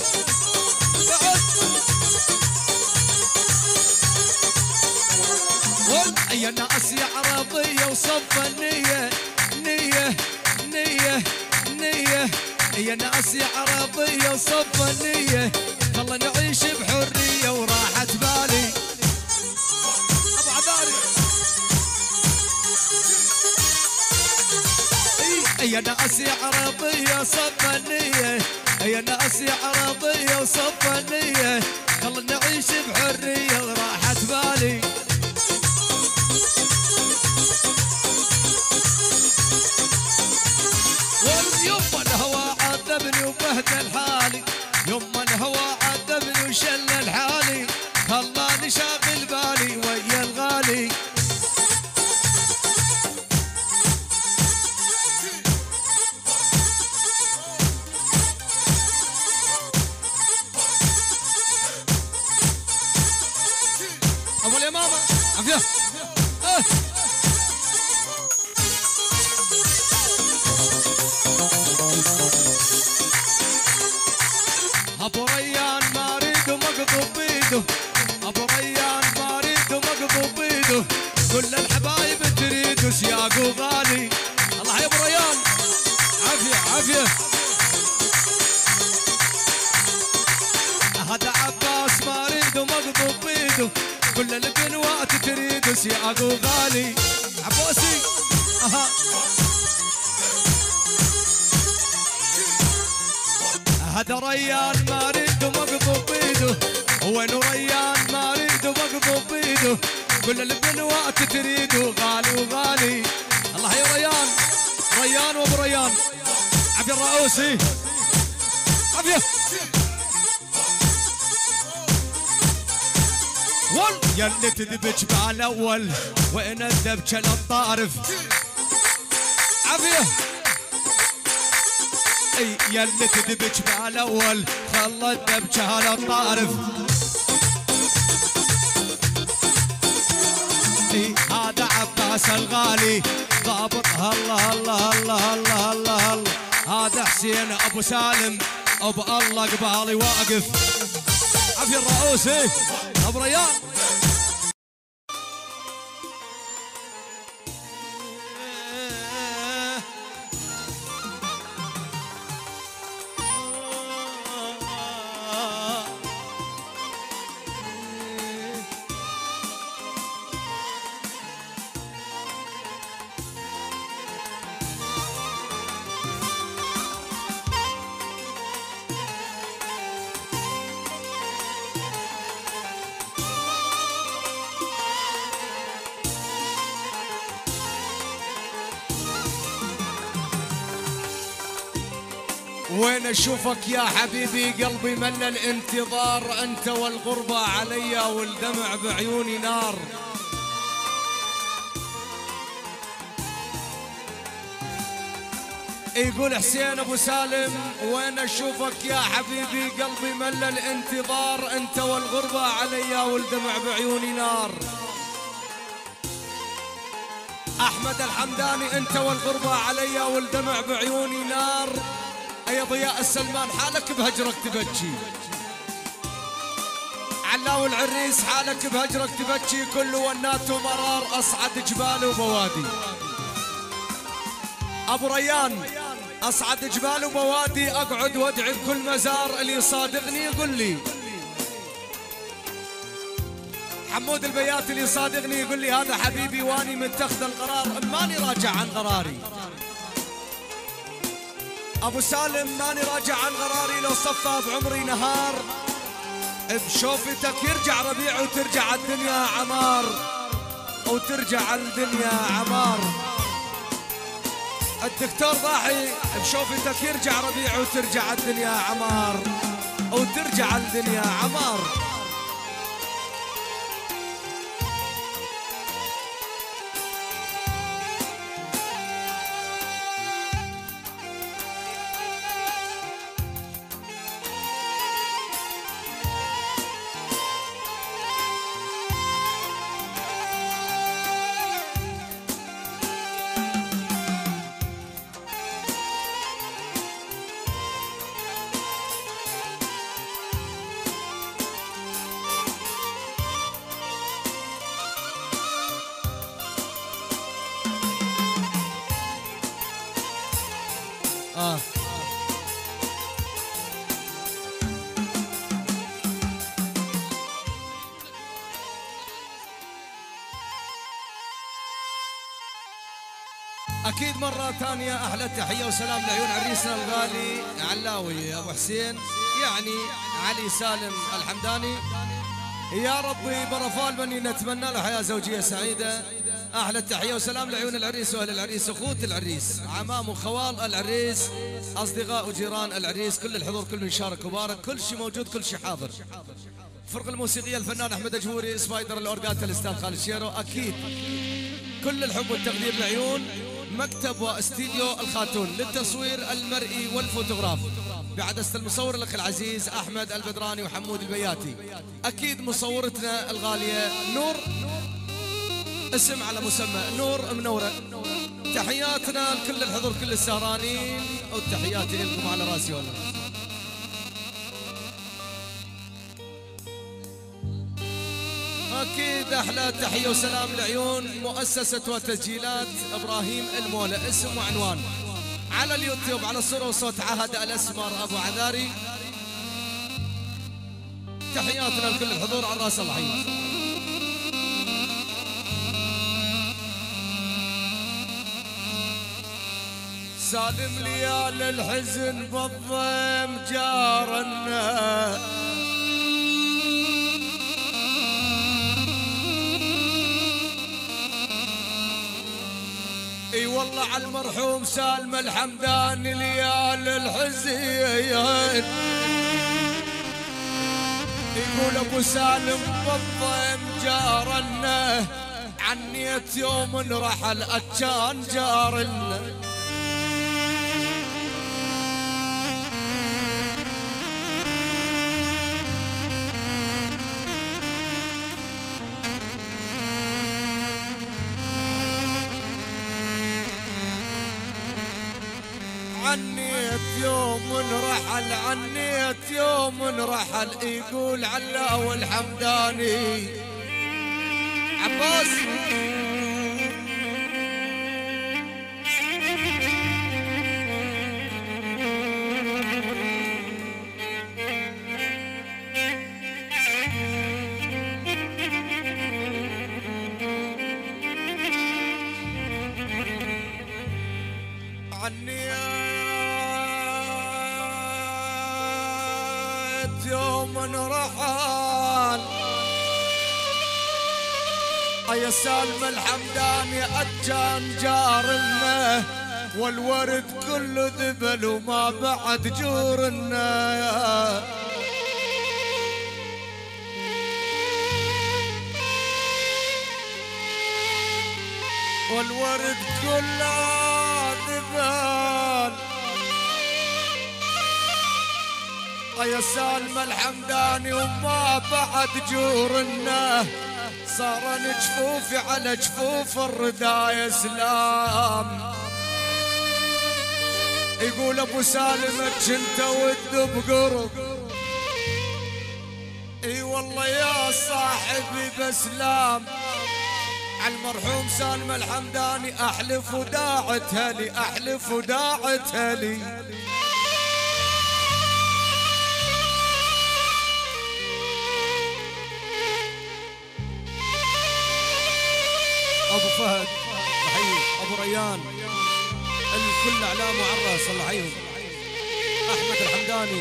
يا ناس يا عربية وصف النية نية نية نية، يا ناس يا عربية وصف النية، خلنا نعيش بحرية وراحة بالي. ابو عذاري يا ناس يا عربية صف النية، يا ناس يا عربية وصف النية، خلنا نعيش بحرية وراحة بالي. يما الهوى عذبني وبهدل حالي، يما الهوى عذبني وشل الحالي، خلاني شاغل بالي ويا الغالي. ابو اليمامه عافيه. ابو ريان ما اريد مقبوب بيده، ابو ريان ما اريد مقبوب بيده، كل الحبايب تريد سياق وغالي. الله يا ابو ريان عافيه عافيه. هذا عباس ما اريد مقبوب بيده، كل البنوات تريد سياق وغالي. عباسي اها هذا ريان ما اريد مقبوب بيده، وين ريان ما اريد مقبوب بيده، كل البنوات تريد غالي وغالي. الله يا ريان، ريان وابو ريان عبد الرؤوسي عافيه. يلي تذبج بالاول وين الذبجه للطارف عافيه. يلي تذبج بالاول خلى الذبجه للطارف. هذا عباس الغالي ضابطها. الله الله الله الله الله الله. هذا حسين ابو سالم ابو الله قبالي واقف. عافيه الرؤوسي ابو ريان. وين اشوفك يا حبيبي قلبي مل الانتظار، انت والغربة عليا والدمع بعيوني نار. يقول حسين ابو سالم وين اشوفك يا حبيبي قلبي مل الانتظار، انت والغربة عليا والدمع بعيوني نار. احمد الحمداني انت والغربة عليا والدمع بعيوني نار. يا ضياء السلمان حالك بهجرك تبكي، علاو العريس حالك بهجرك تبكي، كل ونات ومرار اصعد جبال وبوادي. ابو ريان اصعد جبال وبوادي، اقعد وادعي بكل مزار، اللي يصادقني يقول لي. حمود البيات اللي يصادقني يقول لي هذا حبيبي واني متخذ القرار ماني راجع عن قراري. ابو سالم ماني راجع عن قراري، لو صفى بعمري نهار بشوفتك يرجع ربيع وترجع الدنيا عمار، وترجع الدنيا عمار. الدكتور ضاحي بشوفتك يرجع ربيع وترجع الدنيا عمار، وترجع الدنيا عمار. أكيد مرة ثانية أحلى تحية وسلام لعيون عريسنا الغالي علاوي أبو حسين، يعني علي سالم الحمداني. يا ربي برفال بني نتمنى له حياة زوجية سعيدة. أحلى تحية وسلام لعيون العريس وأهل العريس، أخوة العريس، عمام وخوال العريس، أصدقاء وجيران العريس، كل الحضور، كل من شارك وبارك، كل شيء موجود، كل شيء حاضر. الفرقة الموسيقية الفنان أحمد أجهوري، سبايدر الأورجات الأستاذ خالد شيرو، أكيد كل الحب والتقدير لعيون مكتب واستديو الخاتون للتصوير المرئي والفوتوغراف بعدسة المصور الأخ العزيز أحمد البدراني وحمود البياتي. أكيد مصورتنا الغالية نور، اسم على مسمى نور منورة. تحياتنا لكل الحضور، كل السهرانين، وتحياتي لكم على راسي والله. أكيد أحلى تحية وسلام لعيون مؤسسة وتسجيلات إبراهيم المولى، اسم وعنوان على اليوتيوب على الصورة وصوت عهد الأسمر أبو عذاري. تحياتنا لكل الحضور على راس الحي. سالم ليال الحزن بالضيم جارنا، اي والله على المرحوم سالم الحمداني ليال الحزين. يقول ابو سالم بالضيم جارنا، عنيت يوم رحل كان جارنا. عنيت يوم رحل، عنيت يوم رحل، يقول علاو الحمداني عباس. عنيت يوم رحل، يا سالم الحمداني أجان جارنا، والورد كله ذبل وما بعد جورنا، والورد كله ذبل. يا سالم الحمداني وما بعد جورنا، صار جفوفي على جفوف الردايا سلام. يقول ابو سالم كنت ود بقرب، اي والله يا صاحبي بسلام. على المرحوم سالم الحمداني احلف وداعتها لي، احلف وداعتها لي. ابو فهد بحيي، ابو ريان، الكل اعلامه على الراس الله يحييهم. احمد الحمداني،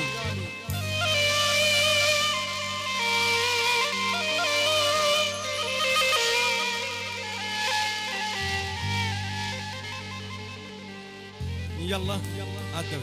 يلا عدل.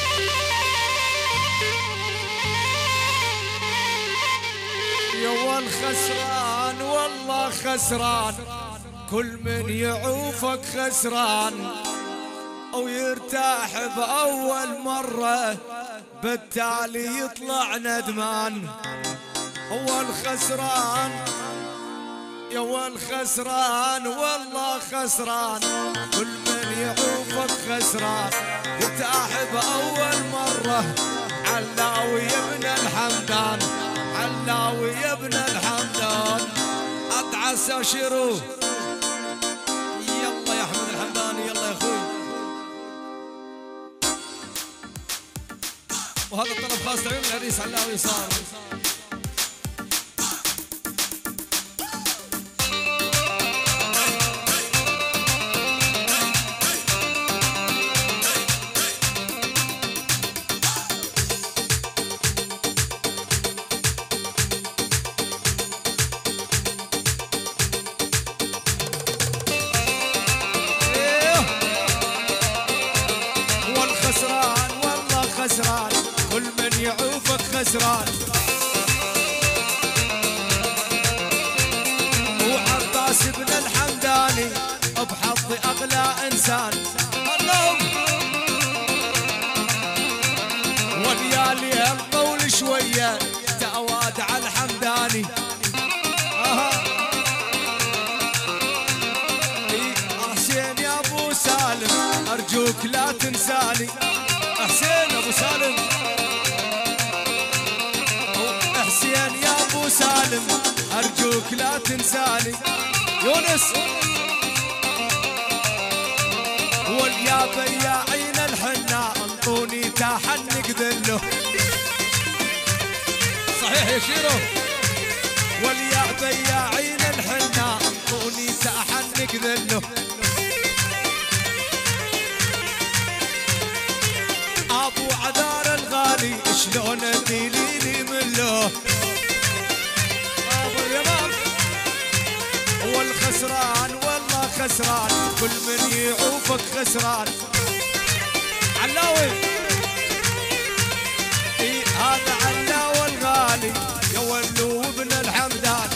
يا والخسران والله خسران، كل من يعوفك خسران، او يرتاح باول مره بالتالي يطلع ندمان. هو الخسران يا والخسران والله خسران، كل من يعوفك خسران، يرتاح باول مره. علاوي يا ابن الحمدان، علاوي يا ابن الحمدان، اتعسى شروه. يلا يا احمد الحمداني، يلا يا اخوي. وهذا الطلب خاص لعيون العريس علاوي صار. خسران، كل من يعوفك خسران. وعباس بن الحمداني بحظي اغلى انسان. اللهم وليالي الطول شويه تعواد على الحمداني. حسين يا ابو سالم ارجوك لا تنساني. حسين ابو سالم، حسين يا ابو سالم ارجوك لا تنساني. يونس واليا بياعين الحنا انطوني تحنق ذله. صحيح يا شيرو. واليا بياعين الحنا انطوني تحنق ذله. ابو عذار الغالي شلون تليني منه. ابو اليمام والخسران والله خسران، كل من يعوفك خسران. علاوي اي هذا علاوي الغالي يا ولو ابن الحمدان.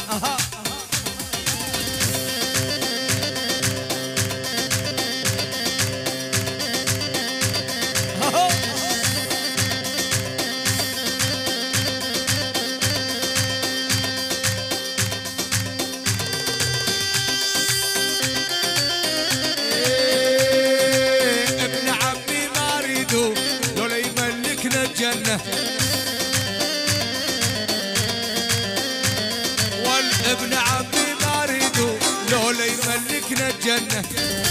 والابن عمي ما ريدو لولا يملكنا الجنة.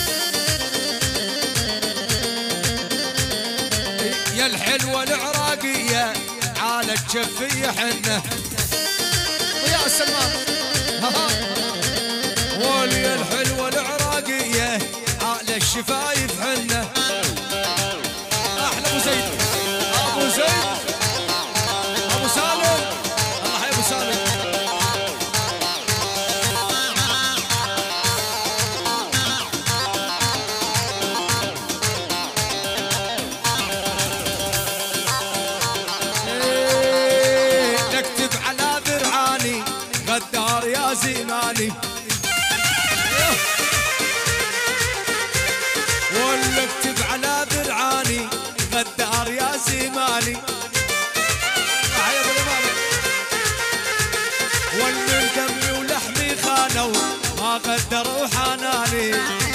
يا الحلوة العراقية على الجفية حنة. ويا سلمان ولي الحلوة العراقية على الشفايف حنة. احلى ابو زيد، ابو زيد، ابو سالم، الله يا ابو سالم. اليماني يا ابو اليماني. والمن دمي ولحمي خانوا ما قدروا حناني.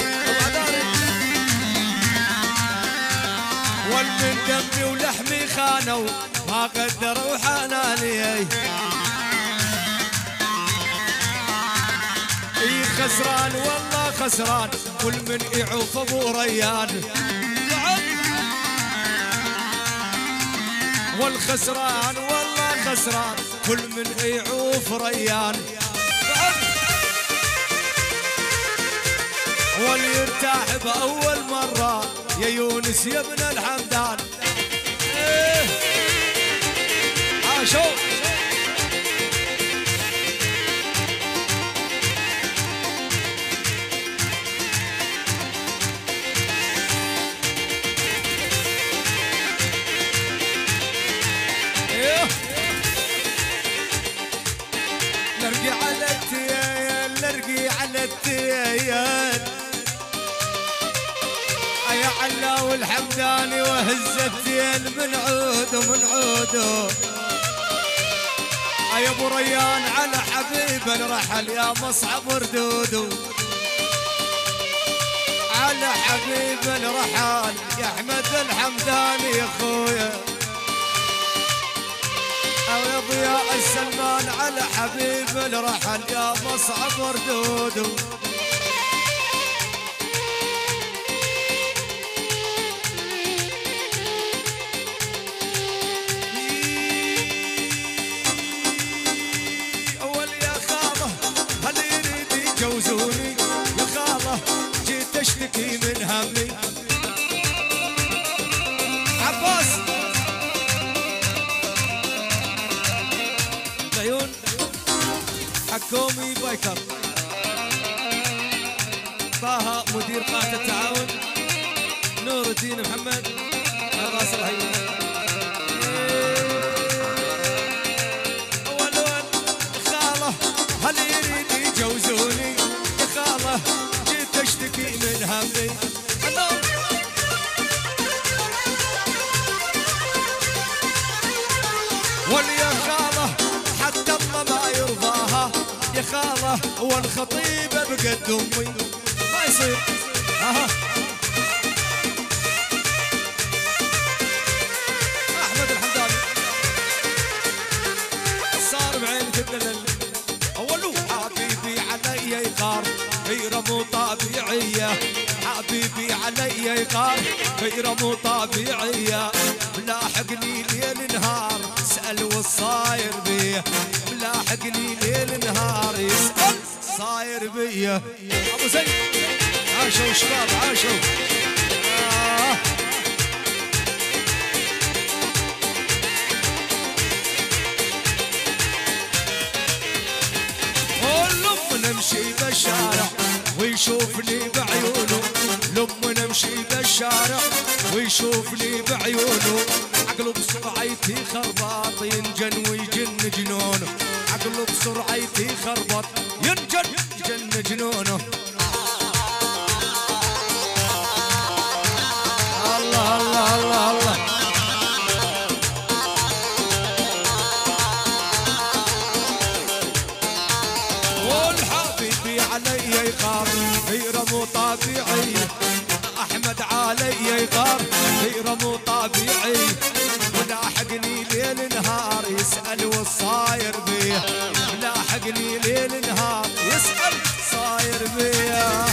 والمن دمي ولحمي خانوا ما قدروا حناني. اي خسران والله خسران كل من يعوف ابو ريان. والخسران والله خسران كل من يعوف ريان. واليرتاح بأول مرة يا يونس يا ابن الحمدان. عاشوا نرقي على التيال نرقي على التيال يا علا والحمداني وهز التيل من عوده من عوده. يا ابو ريان على حبيب الرحل يا مصعب ردوده. على حبيب الرحل يا احمد الحمداني يا خويا. يا ضياء السلمان على حبيب الرحل يا مصعب ردوده. اول يا خاله هل يريد يجوزوني يا خاله جيت اشتكي من همي. عباس عيون حكومي بايكر طه مدير قاعة التعاون نور الدين محمد على راس الهيئة. أول خاله هل يريد يجوزوني يا خاله جيت اشتكي من همي. واليا خاله حتى الله ما يرضاها يا خاله والخطيبه بقد امي ما يصير. احمد الحمداني صار بعين تدلل. اولو حبيبي علي يقار غير مو طبيعيه. حبيبي علي يقار غير مو طبيعيه. ملاحقني ليل نهار اسأل والصاير بيه. ملاحقني ليل نهار يسأل صاير بيه. ابو زيد عاشوا شباب عاشوا. لما نمشي بالشارع ويشوفني بعيونه. لما نمشي بالشارع ويشوفني بعيونه. عقله بسرعتي خربط ينجن ويجن جنونه. عقله بسرعتي خربط ينجن جن جنونه. الله الله الله الله. والحبيبي علي يقار غير مو طبيعي. احمد علي يقار غير مو طبيعي. ملاحقني ليل نهار يسأل والصاير بيه. ملاحقني ليل نهار يسأل صاير بيه.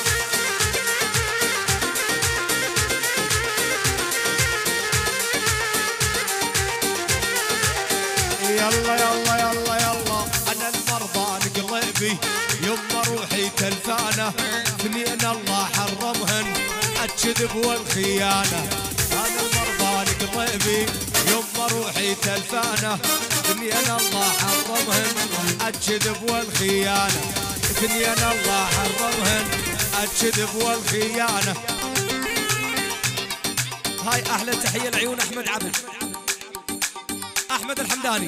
يلا يلا يلا يلا انا المرضى قلبي يما روحي تلفانه. اثنين الله حرمهن الكذب والخيانه. انا المرضى قلبي يما روحي تلفانه. اثنين الله حرمهن الكذب والخيانه. اثنين الله حرمهن الكذب والخيانه. هاي احلى تحيه لعيون احمد عبد احمد الحمداني.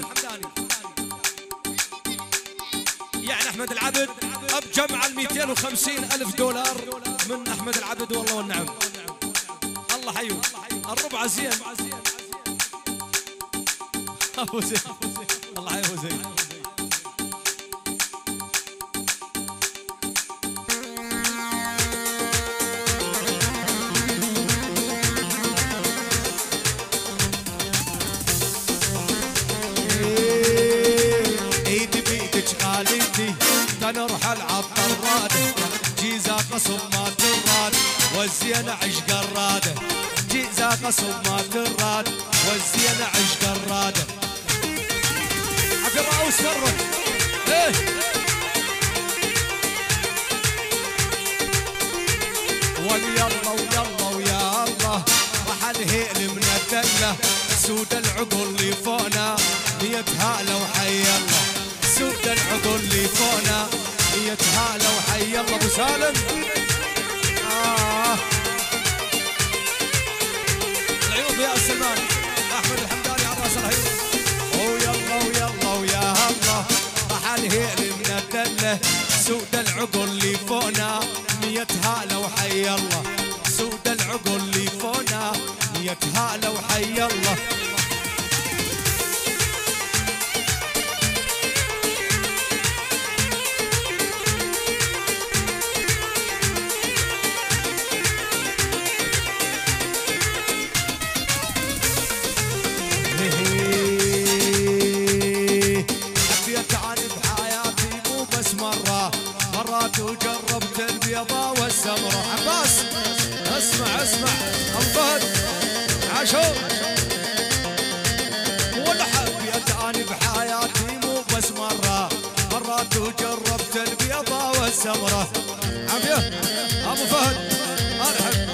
يعني احمد العبد بجمع $250,000 من احمد العبد والله والنعم. الله حيو الربع زين ابو زيد الله يا ابو زيد. ايدي بيدك خالتي تنرحل عالطراده جيزة قصب ما تراد والزين عشق الراده جيزة قصب ما تراد والزين عشق الراده عبد الرؤوس فرت ايه ويلا ويلا ويا الله راح الهيل من الدله سود العقل اللي فوقنا مية هاله وحي الله سود العقل اللي فوقنا مية هاله وحي الله ابو سالم العيوب يا سلمان احمد الحمداني على راس العيوب ويلا ويلا ويا الله راح الهيل من الدله سود العقل اللي فوقنا مية هاله وحي الله سود العقل اللي فوقنا مية هاله وحي الله حبيت عني بحياتي مو بس مرات وجربت البيضاء والسمراء عباس اسمع انفهد عاشور ولا حبيت عني بحياتي مو بس مرات وجربت البيضاء والسمراء عافيه ابو فهد ارحب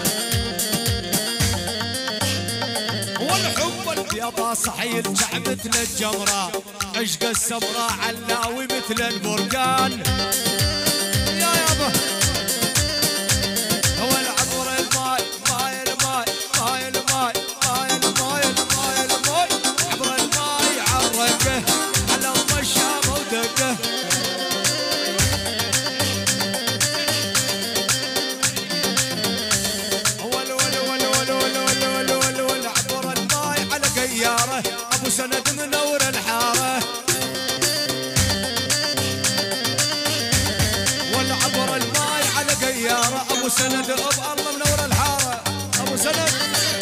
والحب البيضاء صحيح مثل الجمرة عشق السمراء علاوي مثل البرقان يا يابا هو العبر الماي عبر الماي عرقه على ام الشام ودقه ابو سند منور الحاره والعبر الماي على قياره ابو سند الله منور الحاره ابو سند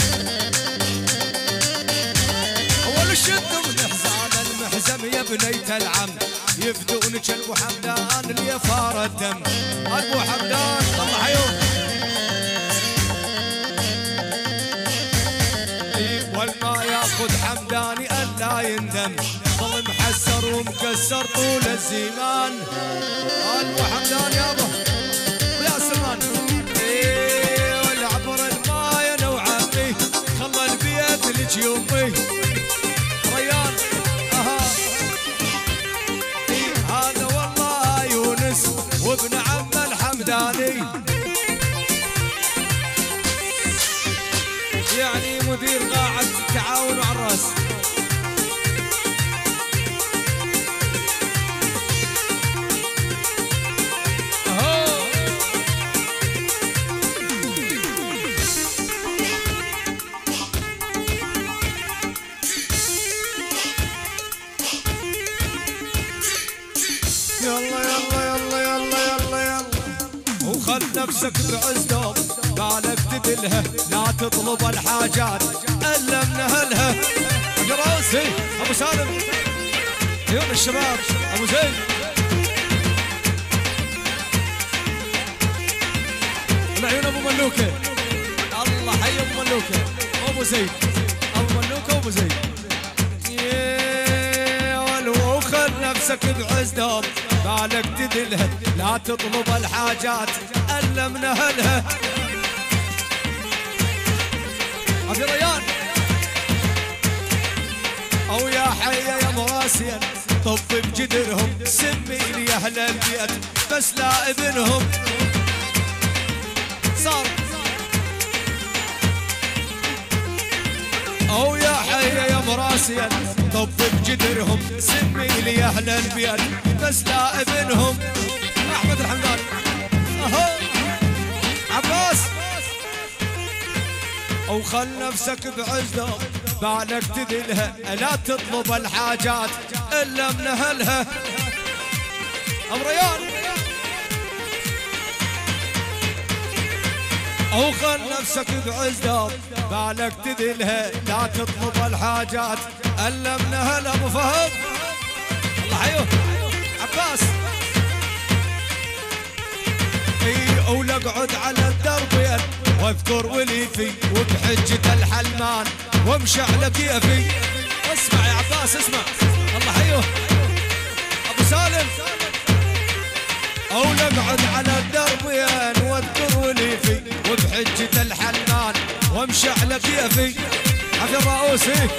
اول الشد من حزان المحزم يا بنية العم يفدونك ابو حمدان اللي فار الدم ابو حمدان الله حيوم والما ياخذ حمداني الا يندم ظل محسر ومكسر طول الزمان ابو حمدان يابا ويا سلمان والعبر الماي انا وعمي خلى البيت لك يومي ريان هذا والله يونس وابن عم الحمداني يعني مدير قاعة التعاون مع الراس يلا يلا يلا يلا يلا يلا وخل نفسك بعز دوم بالك تدلها لا تطلب الحاجات الا من اهلها راسي ابو سالم عيون الشباب ابو زيد العيون ابو ملوكه الله حي ابو ملوكه ابو زيد ابو ملوكه وابو زيد وخل نفسك بعز دوم بالك تدلها لا تطلب الحاجات الا من اهلها ابي ريان او يا حي يا مراسيا طب بجدرهم سمي لي اهل البيت بس لا ابنهم صار او يا حي يا مراسيا طب بجدرهم سمي لي اهل البيت بس لا ابنهم احمد الحمدان اهو عباس او خل نفسك بعزهم بالك تذلها لا تطلب الحاجات إلا من أهلها. أبو ريان أو خل نفسك بعزهم بالك تذلها لا تطلب الحاجات إلا من أهلها. أبو فهد الله حيوه عباس ولا اقعد على الدربين واذكر ولي في وبحجة الحلمان وامشي على كيفي. اسمع يا عباس اسمع الله حيوه ابو سالم. ولا اقعد على الدربين واذكر ولي في وبحجة الحلمان وامشي على كيفي. عفي الرؤوسي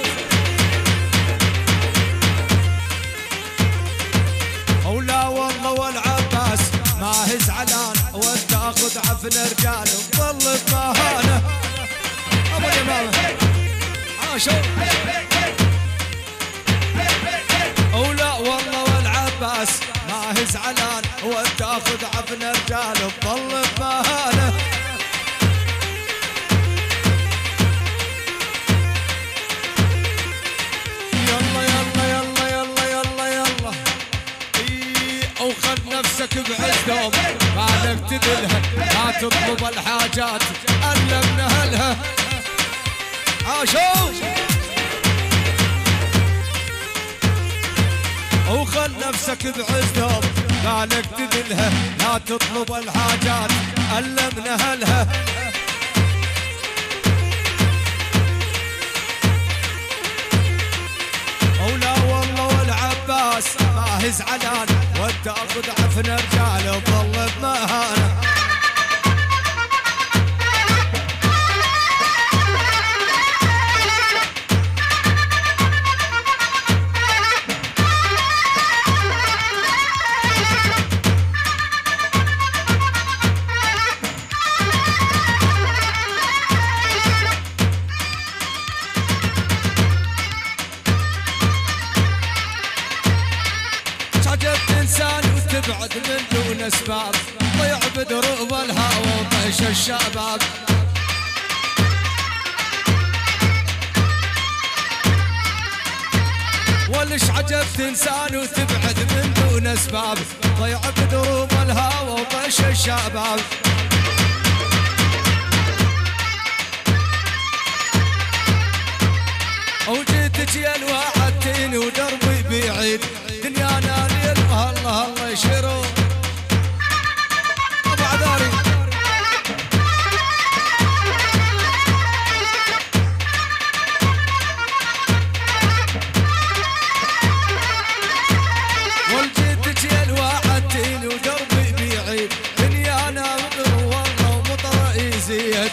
ولا والله والعباس ما هي زعلان وتاخذ عفن رجال وتظل بمهانه. ابو اليمامه عاشوا ولا والله والعباس ما هي زعلان وتاخذ عفن رجال وتظل بمهانه. نفسك بعزهم بالك تذلها لا تطلب الحاجات الا من اهلها. عاشوا وخل نفسك بعزهم بالك تذلها لا تطلب الحاجات الا من اهلها. ولا والله والعباس ما هي زعلان وتاخذ عفن رجال وظل بمهانه. تبعد من دون اسباب ضيع بدروب الهوى وطيش الشباب. ولش عجبت انسان وتبعد من دون اسباب ضيع بدروب الهوى وطيش الشباب. وجيتك يا الوعدتيني ودربي بعيد دنيانا ليل الله الله يشيروا. ابو عذاري والجيتك يا الوعدتيني ودربي بعيد دنيانا مطر والله ومطر يزيد.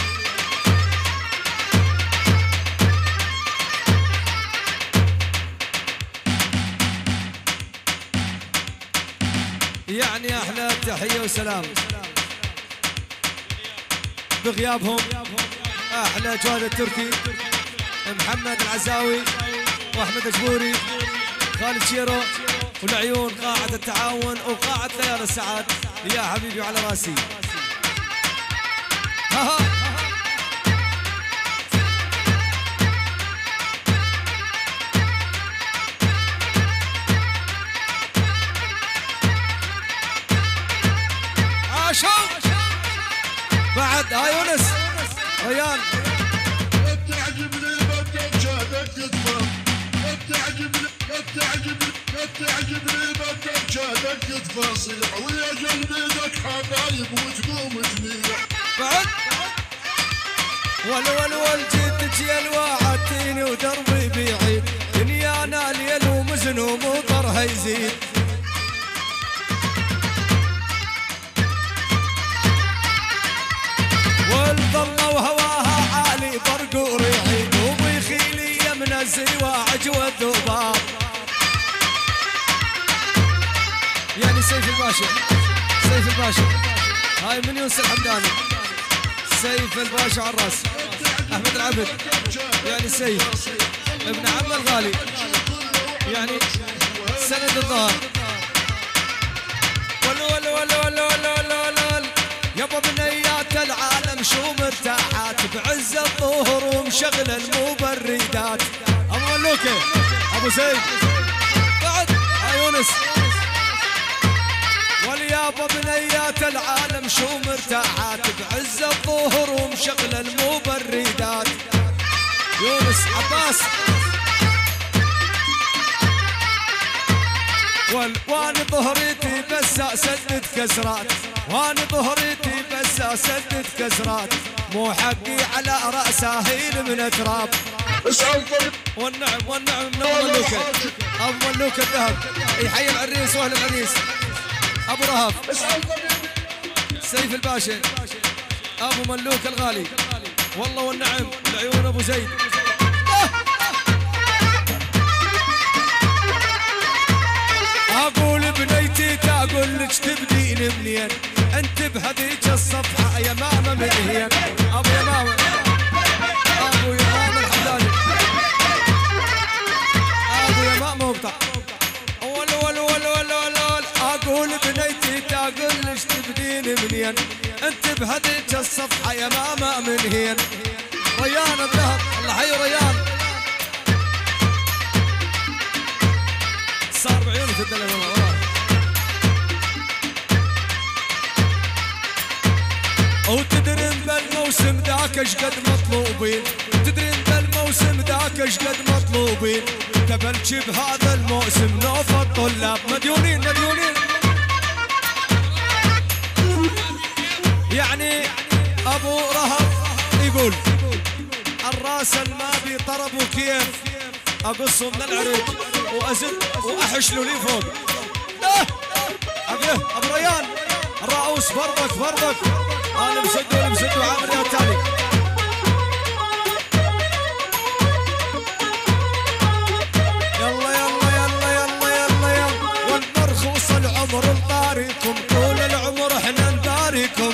يعني احلى تحيه وسلام بغيابهم احلى جواد التركي محمد العزاوي واحمد الجبوري خالد شيرو والعيون قاعة التعاون وقاعة ليالي السعاد. يا حبيبي على راسي. بعد ها يونس ريان بتعجبني بدك شادك يدفى بتعجبني بدك شادك يدفى صيح ويا جنبيدك حبايب وتقوم تميح. بعد ول جيتك يا الوعدتيني ودربي بعيد دنيانا ليل ومزنوم وطرها يزيد. والظلة وهواها عالي برق وريحي وبيخيلي من الزواج والذباب. يعني سيف الباشا هاي من يوسف الحمداني سيف الباشا على الراس. احمد العبد يعني سيف ابن عم الغالي يعني سند الظهر. يابا بنيات العالم شو مرتاحات بعز الظهور ومش ومشغل المبردات. ابو ملوكه ابو زيد بعد يونس واليابا بنيات العالم شو مرتاحات بعز الظهر ومشغل المبردات. يونس عباس واني ظهريتي بس اسدد كسرات، واني ظهريتي بس اسدد كسرات، مو حقي على راسه هيل من تراب. والنعم والنعم من ابو ملوكه، ابو ملوكه الذهب يحيي العريس واهل العريس. ابو رهف سيف الباشا ابو ملوك الغالي والله والنعم العيون ابو زيد. اقول بنيتي تقول لك تبدين منين، انت بهذيك الصفحه يا ماما من هين. ابو يمامه ابو يمامه الحمداني ابو يمامه مقطع ول ول ول ول ول. اقول بنيتي تقول لك تبدين منين، انت بهذيك الصفحه يا ماما من هين. ريان الذهب الله حي ريان صار بعيوني تدلل والله. وتدرين بالموسم ذاك ايش قد مطلوبين، تدرين بالموسم ذاك ايش قد مطلوبين، تبلش بهذا الموسم نوف الطلاب مديونين مديونين. يعني ابو رهب يقول الراس ما بي طرب وكيف اقصه من العريق وازل واحش له لي فوق. ابو ريان الرؤوس برضك برضك انا مسد وعامل يا التالي. يلا يلا يلا يلا يلا يلا والمرخوص العمر نطاريكم، طول العمر احنا نداريكم.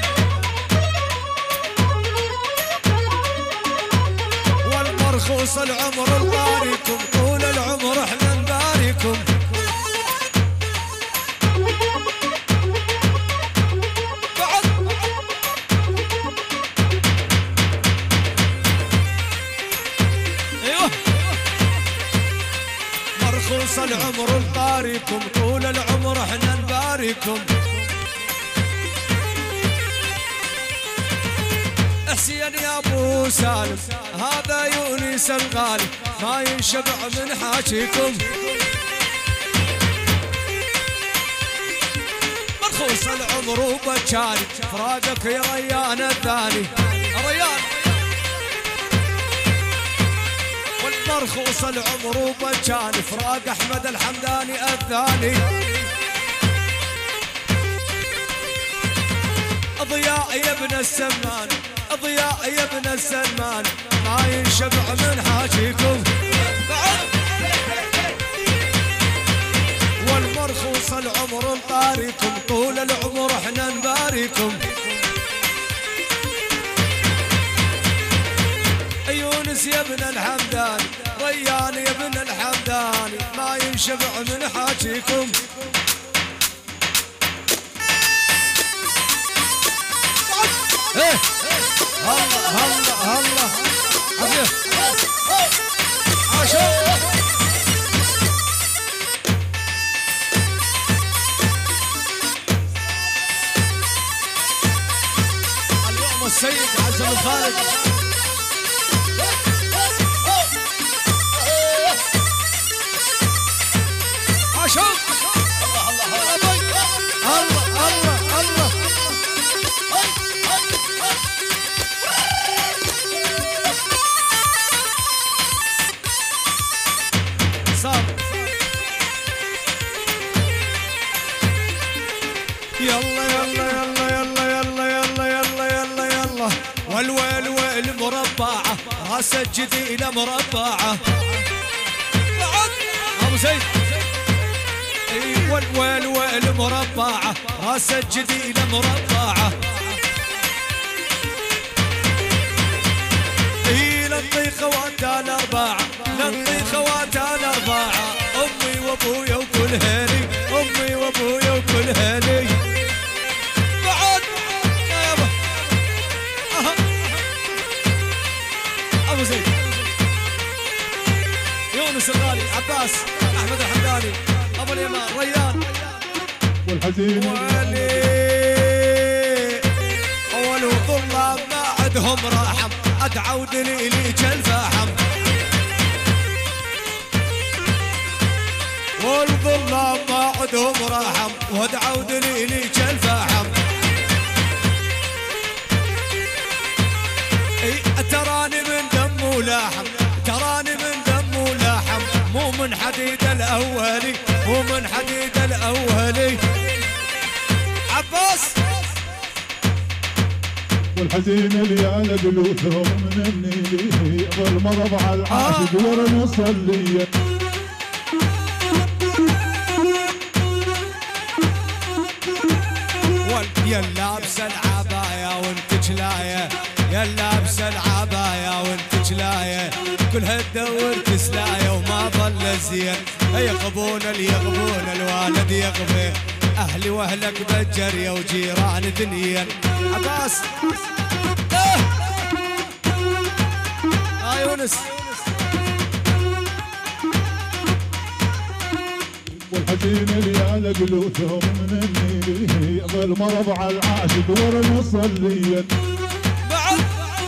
والمرخوص العمر نطاريكم، طول العمر احنا نداريكم. مرخوص العمر نطاريكم، طول العمر احنا نباريكم. حسين يا ابو سالم هذا يونس الغالي ما ينشبع من حاجيكم. مرخوص العمر وبجاني فراقك يا ريان الثاني ريان. مرخوص العمر وبجاني فراق احمد الحمداني الثاني. ضياء يا ابن السمان ضياء يا ابن السمان ما ينشبع من حاجيكم. والمرخوص العمر نطاريكم، طول العمر احنا نباريكم. يونس يا ابن الحمداني ريان يا ابن الحمداني ما ينشبع من حاجيكم. هلا هلا هلا عاشور اليوم السيد عزم الخالد عاشور. الله الله الله صار. يلا يلا يلا يلا يلا يلا يلا يلا يلا والويل ويل مربعة راس الجديدة مربعة. ابو زيد والويل ويل مربعة راس الجديدة مربعة. نطي خواتان أربعة نطي خواتان أربعة أمي وأبويا وكل هالي أمي وأبويا وكل هالي. بعد يابا عباس احمد الحمداني ابو اليمان ريان والحزين ولي والطلاب ما عندهم رحم ادعوا دليلي كالفحم والظلام ما عندهم رحم وادعوا دليلي كالفحم تراني من دم ولحم تراني من دم ولحم مو من حديد الاولي مو من حديد الاولي عباس والحزين اللي على قلوبهم من النيل والمرض على العاشق ورا نصلي يا لابس العباية وانت جلاية يا لابس العباية وانت جلاية كلها تدور تسلاية وما ظل زين يغبون اليغبون الوالد يغبي اهلي واهلك بالجرية وجيران دنيا عباس يونس والحزين اللي على قلوبهم من النيل والمرض على العاشق ورا نصلي بعد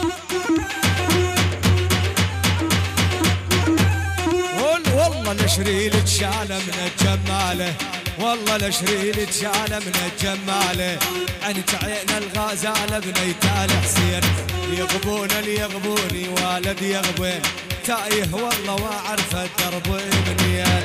والله الشريل تشاله من الجماله والله الشريل تشاله من الجماله عنك عين الغزاله بنيت الحسين يغبون اليغبوني والد يغبين تايه والله واعرف الدرب منين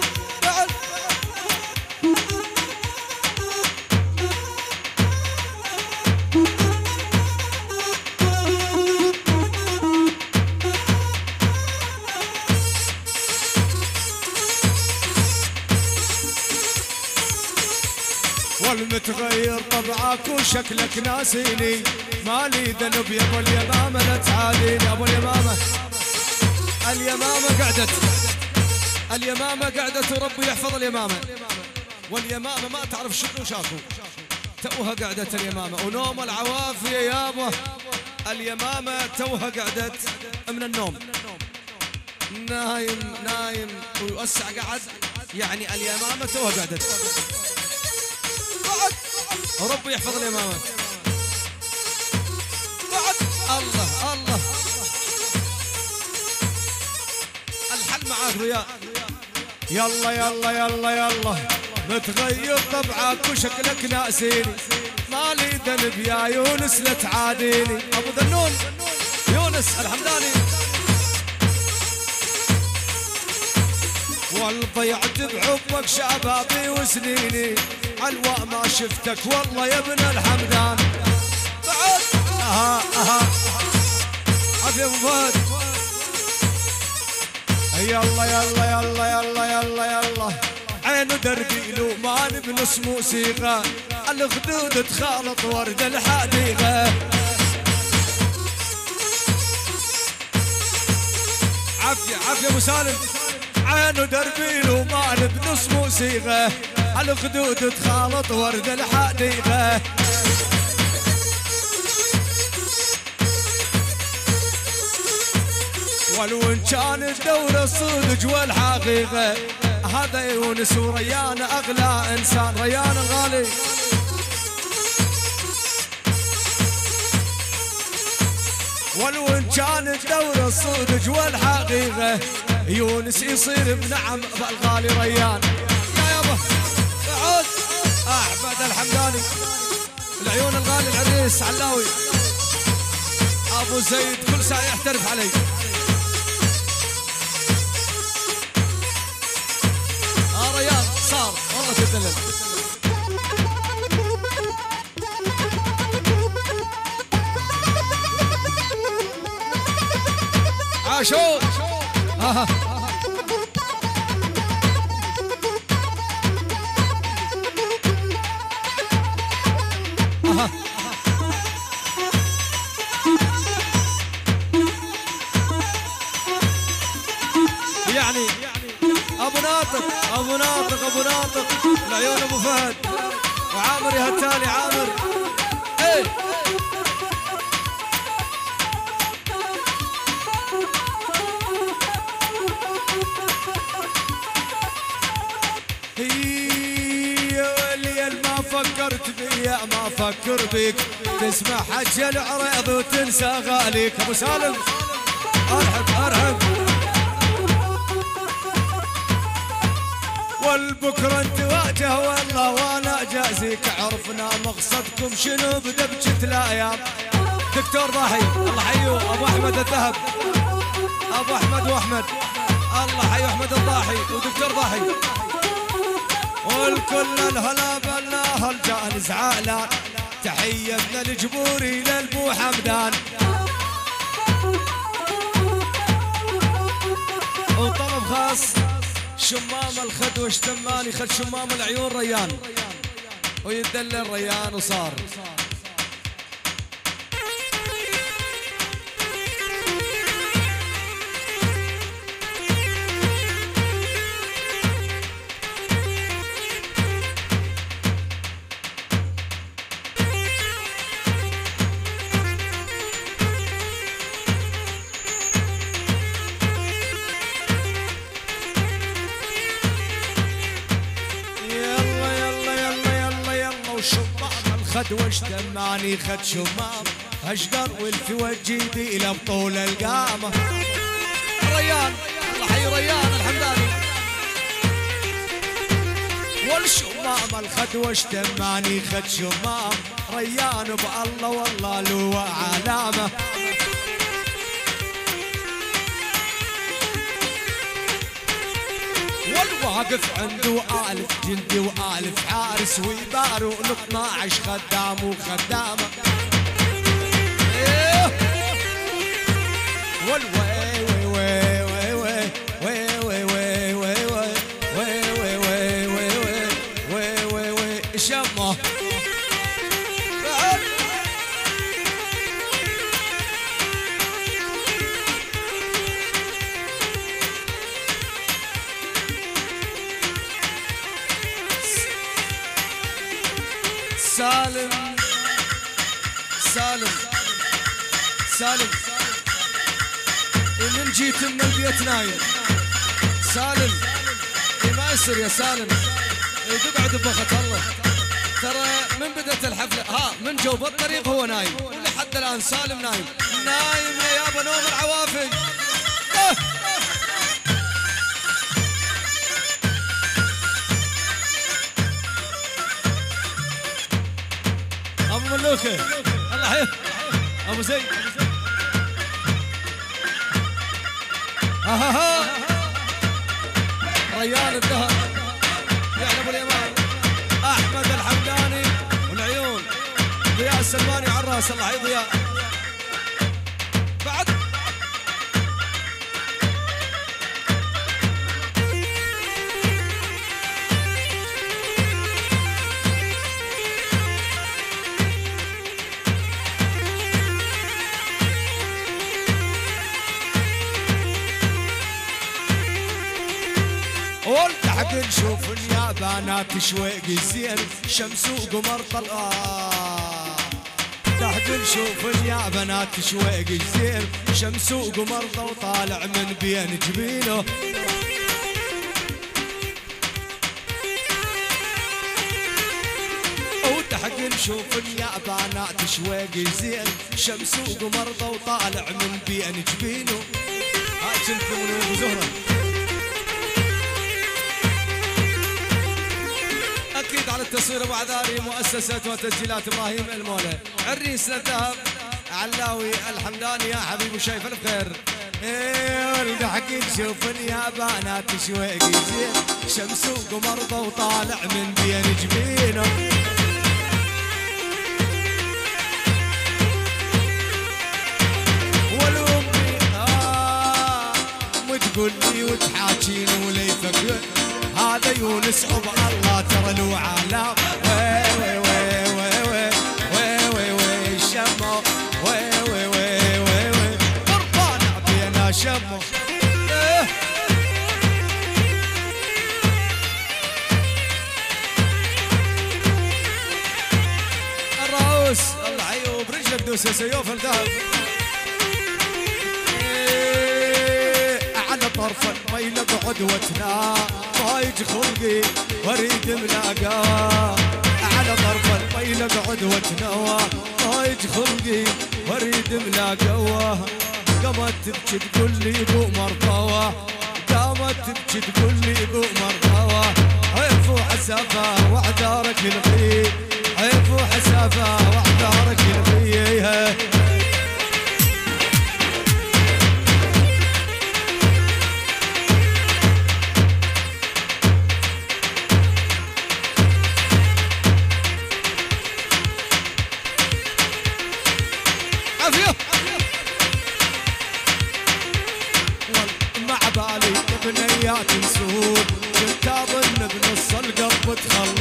والمتغير طبعك وشكلك ناسيني مالي ذنب يا ابو اليمامه لا تعاديني ابو اليمامه اليمامه قعدت اليمامه قعدت وربي يحفظ اليمامه واليمامه ما تعرف شنو شافوا توها قعدت اليمامه ونوم العوافيه يابا اليمامه توها قعدت من النوم نايم نايم ويوسع قعد يعني اليمامه توها قعدت ربي يحفظ اليمامة بعد الله الله الحل معاك رياض يلا يلا يلا يلا متغير طبعك وشكلك ناسيني مالي ذنب يا يونس لا تعاديني ابو ذنون يونس الحمداني والضيعت بحبك شبابي وسنيني علواء ما شفتك والله يا ابن الحمدان بعد عافية ابو فهد يلا يلا يلا يلا يلا يلا عينه دربي له مان بنص موسيقى الخدود تخالط ورد الحديقة عافية عافية ابو سالم عينه دربي له مان بنص موسيقى الخدود تخالط ورد الحديقة ولو ان كان الدورة الصدق والحقيقة هذا يونس وريان اغلى انسان ريان الغالي ولو ان كان الدورة الصدق والحقيقة يونس يصير بنعم بالغالي ريان يا يابا عود احمد الحمداني العيون الغالي العريس علاوي ابو زيد كل ساعه يحترف علي ريان صار والله تدلل عاشور يعني ابو ناطق العيون ابو فهد وعامر يا هتالي عامر ايه افكر بيك، تسمع حج العريض وتنسى غاليك. ابو سالم ارحب والبكره انت واجه والله وانا جازيك. عرفنا مقصدكم شنو بدبجة الايام. دكتور ضاحي الله حيوه، ابو احمد الذهب، ابو احمد واحمد الله حيو احمد الضاحي ودكتور ضاحي، والكل الهلا بالله الجان زعلان. تحية من الجبوري للبو حمدان، وطلب خاص شمام الخد واشتماني خد شمام العيون ريان، ويدلل ريان وصار. خد واشتماني خد شمام اشقر والفي وجيدي الى بطول القامه. ريان الله حي ريان الحمداني، والشمام الخد واشتماني خد شمام ريان بالله والله له علامه. والواقف عنده آلف جندي وآلف حارس ويباروا ل 12 خدام وخدامة. والوي وي وي وي وي وي وي وي وي وي وي وي وي وي وي شمه سالم سالم سالم من جيت من البيت نايم. سالم ما يصير يا سالم تقعد ببخت الله. ترى من بدأت الحفلة من جو بالطريق هو نايم ولحد الآن سالم نايم يا يابا نوم العوافي. ابو ملوكه الله حيه ابو زيد ريان الذهب يعني ابو اليمان احمد الحمداني والعيون ضياء السلماني على الراس الله حي ضياء. بعد والتحت نشوف اليابانات شويق زين شمس وقمر طلعان. تحت نشوف اليابانات شويق زين شمس وقمر طالع من بين جبينه. وتحت نشوف اليابانات شويق زين شمس وقمر طالع من بين جبينه. هاي كنتم من ابو زهره اكيد على التصوير ابو عذاري مؤسسه وتسجيلات ابراهيم المولى. عريسنا الذهب علاوي الحمداني يا حبيبي شايف الف خير. ولد حكي نشوف اليابانات شويق زين شمس وقمر وطالع من بين جبينه. والامي وتقول لي وتحاكيني ولا يفكر هذا يونس ابو الله ترى له علام. وي وي وي وي وي وي وي شمو وي وي وي وي وي قربان بينا شمو. الراوس الله حيو برجلك دوس يا سيوف الذهب. على طرف الميل قعدوتنا فايج خلقي واريد ملاقاه. على على طرف الميل اقعد واتنوى هايج خلقي واريد ملا قواه قامت تبكي تقول لي ابو مرضوى قامت تبكي تقول لي ابو مرضوى عيف وحسافه واعذارك الغي عيف وحسافه واعذارك الغي مع بالي بنيات نسود كنت اظن بنص القلب تخلص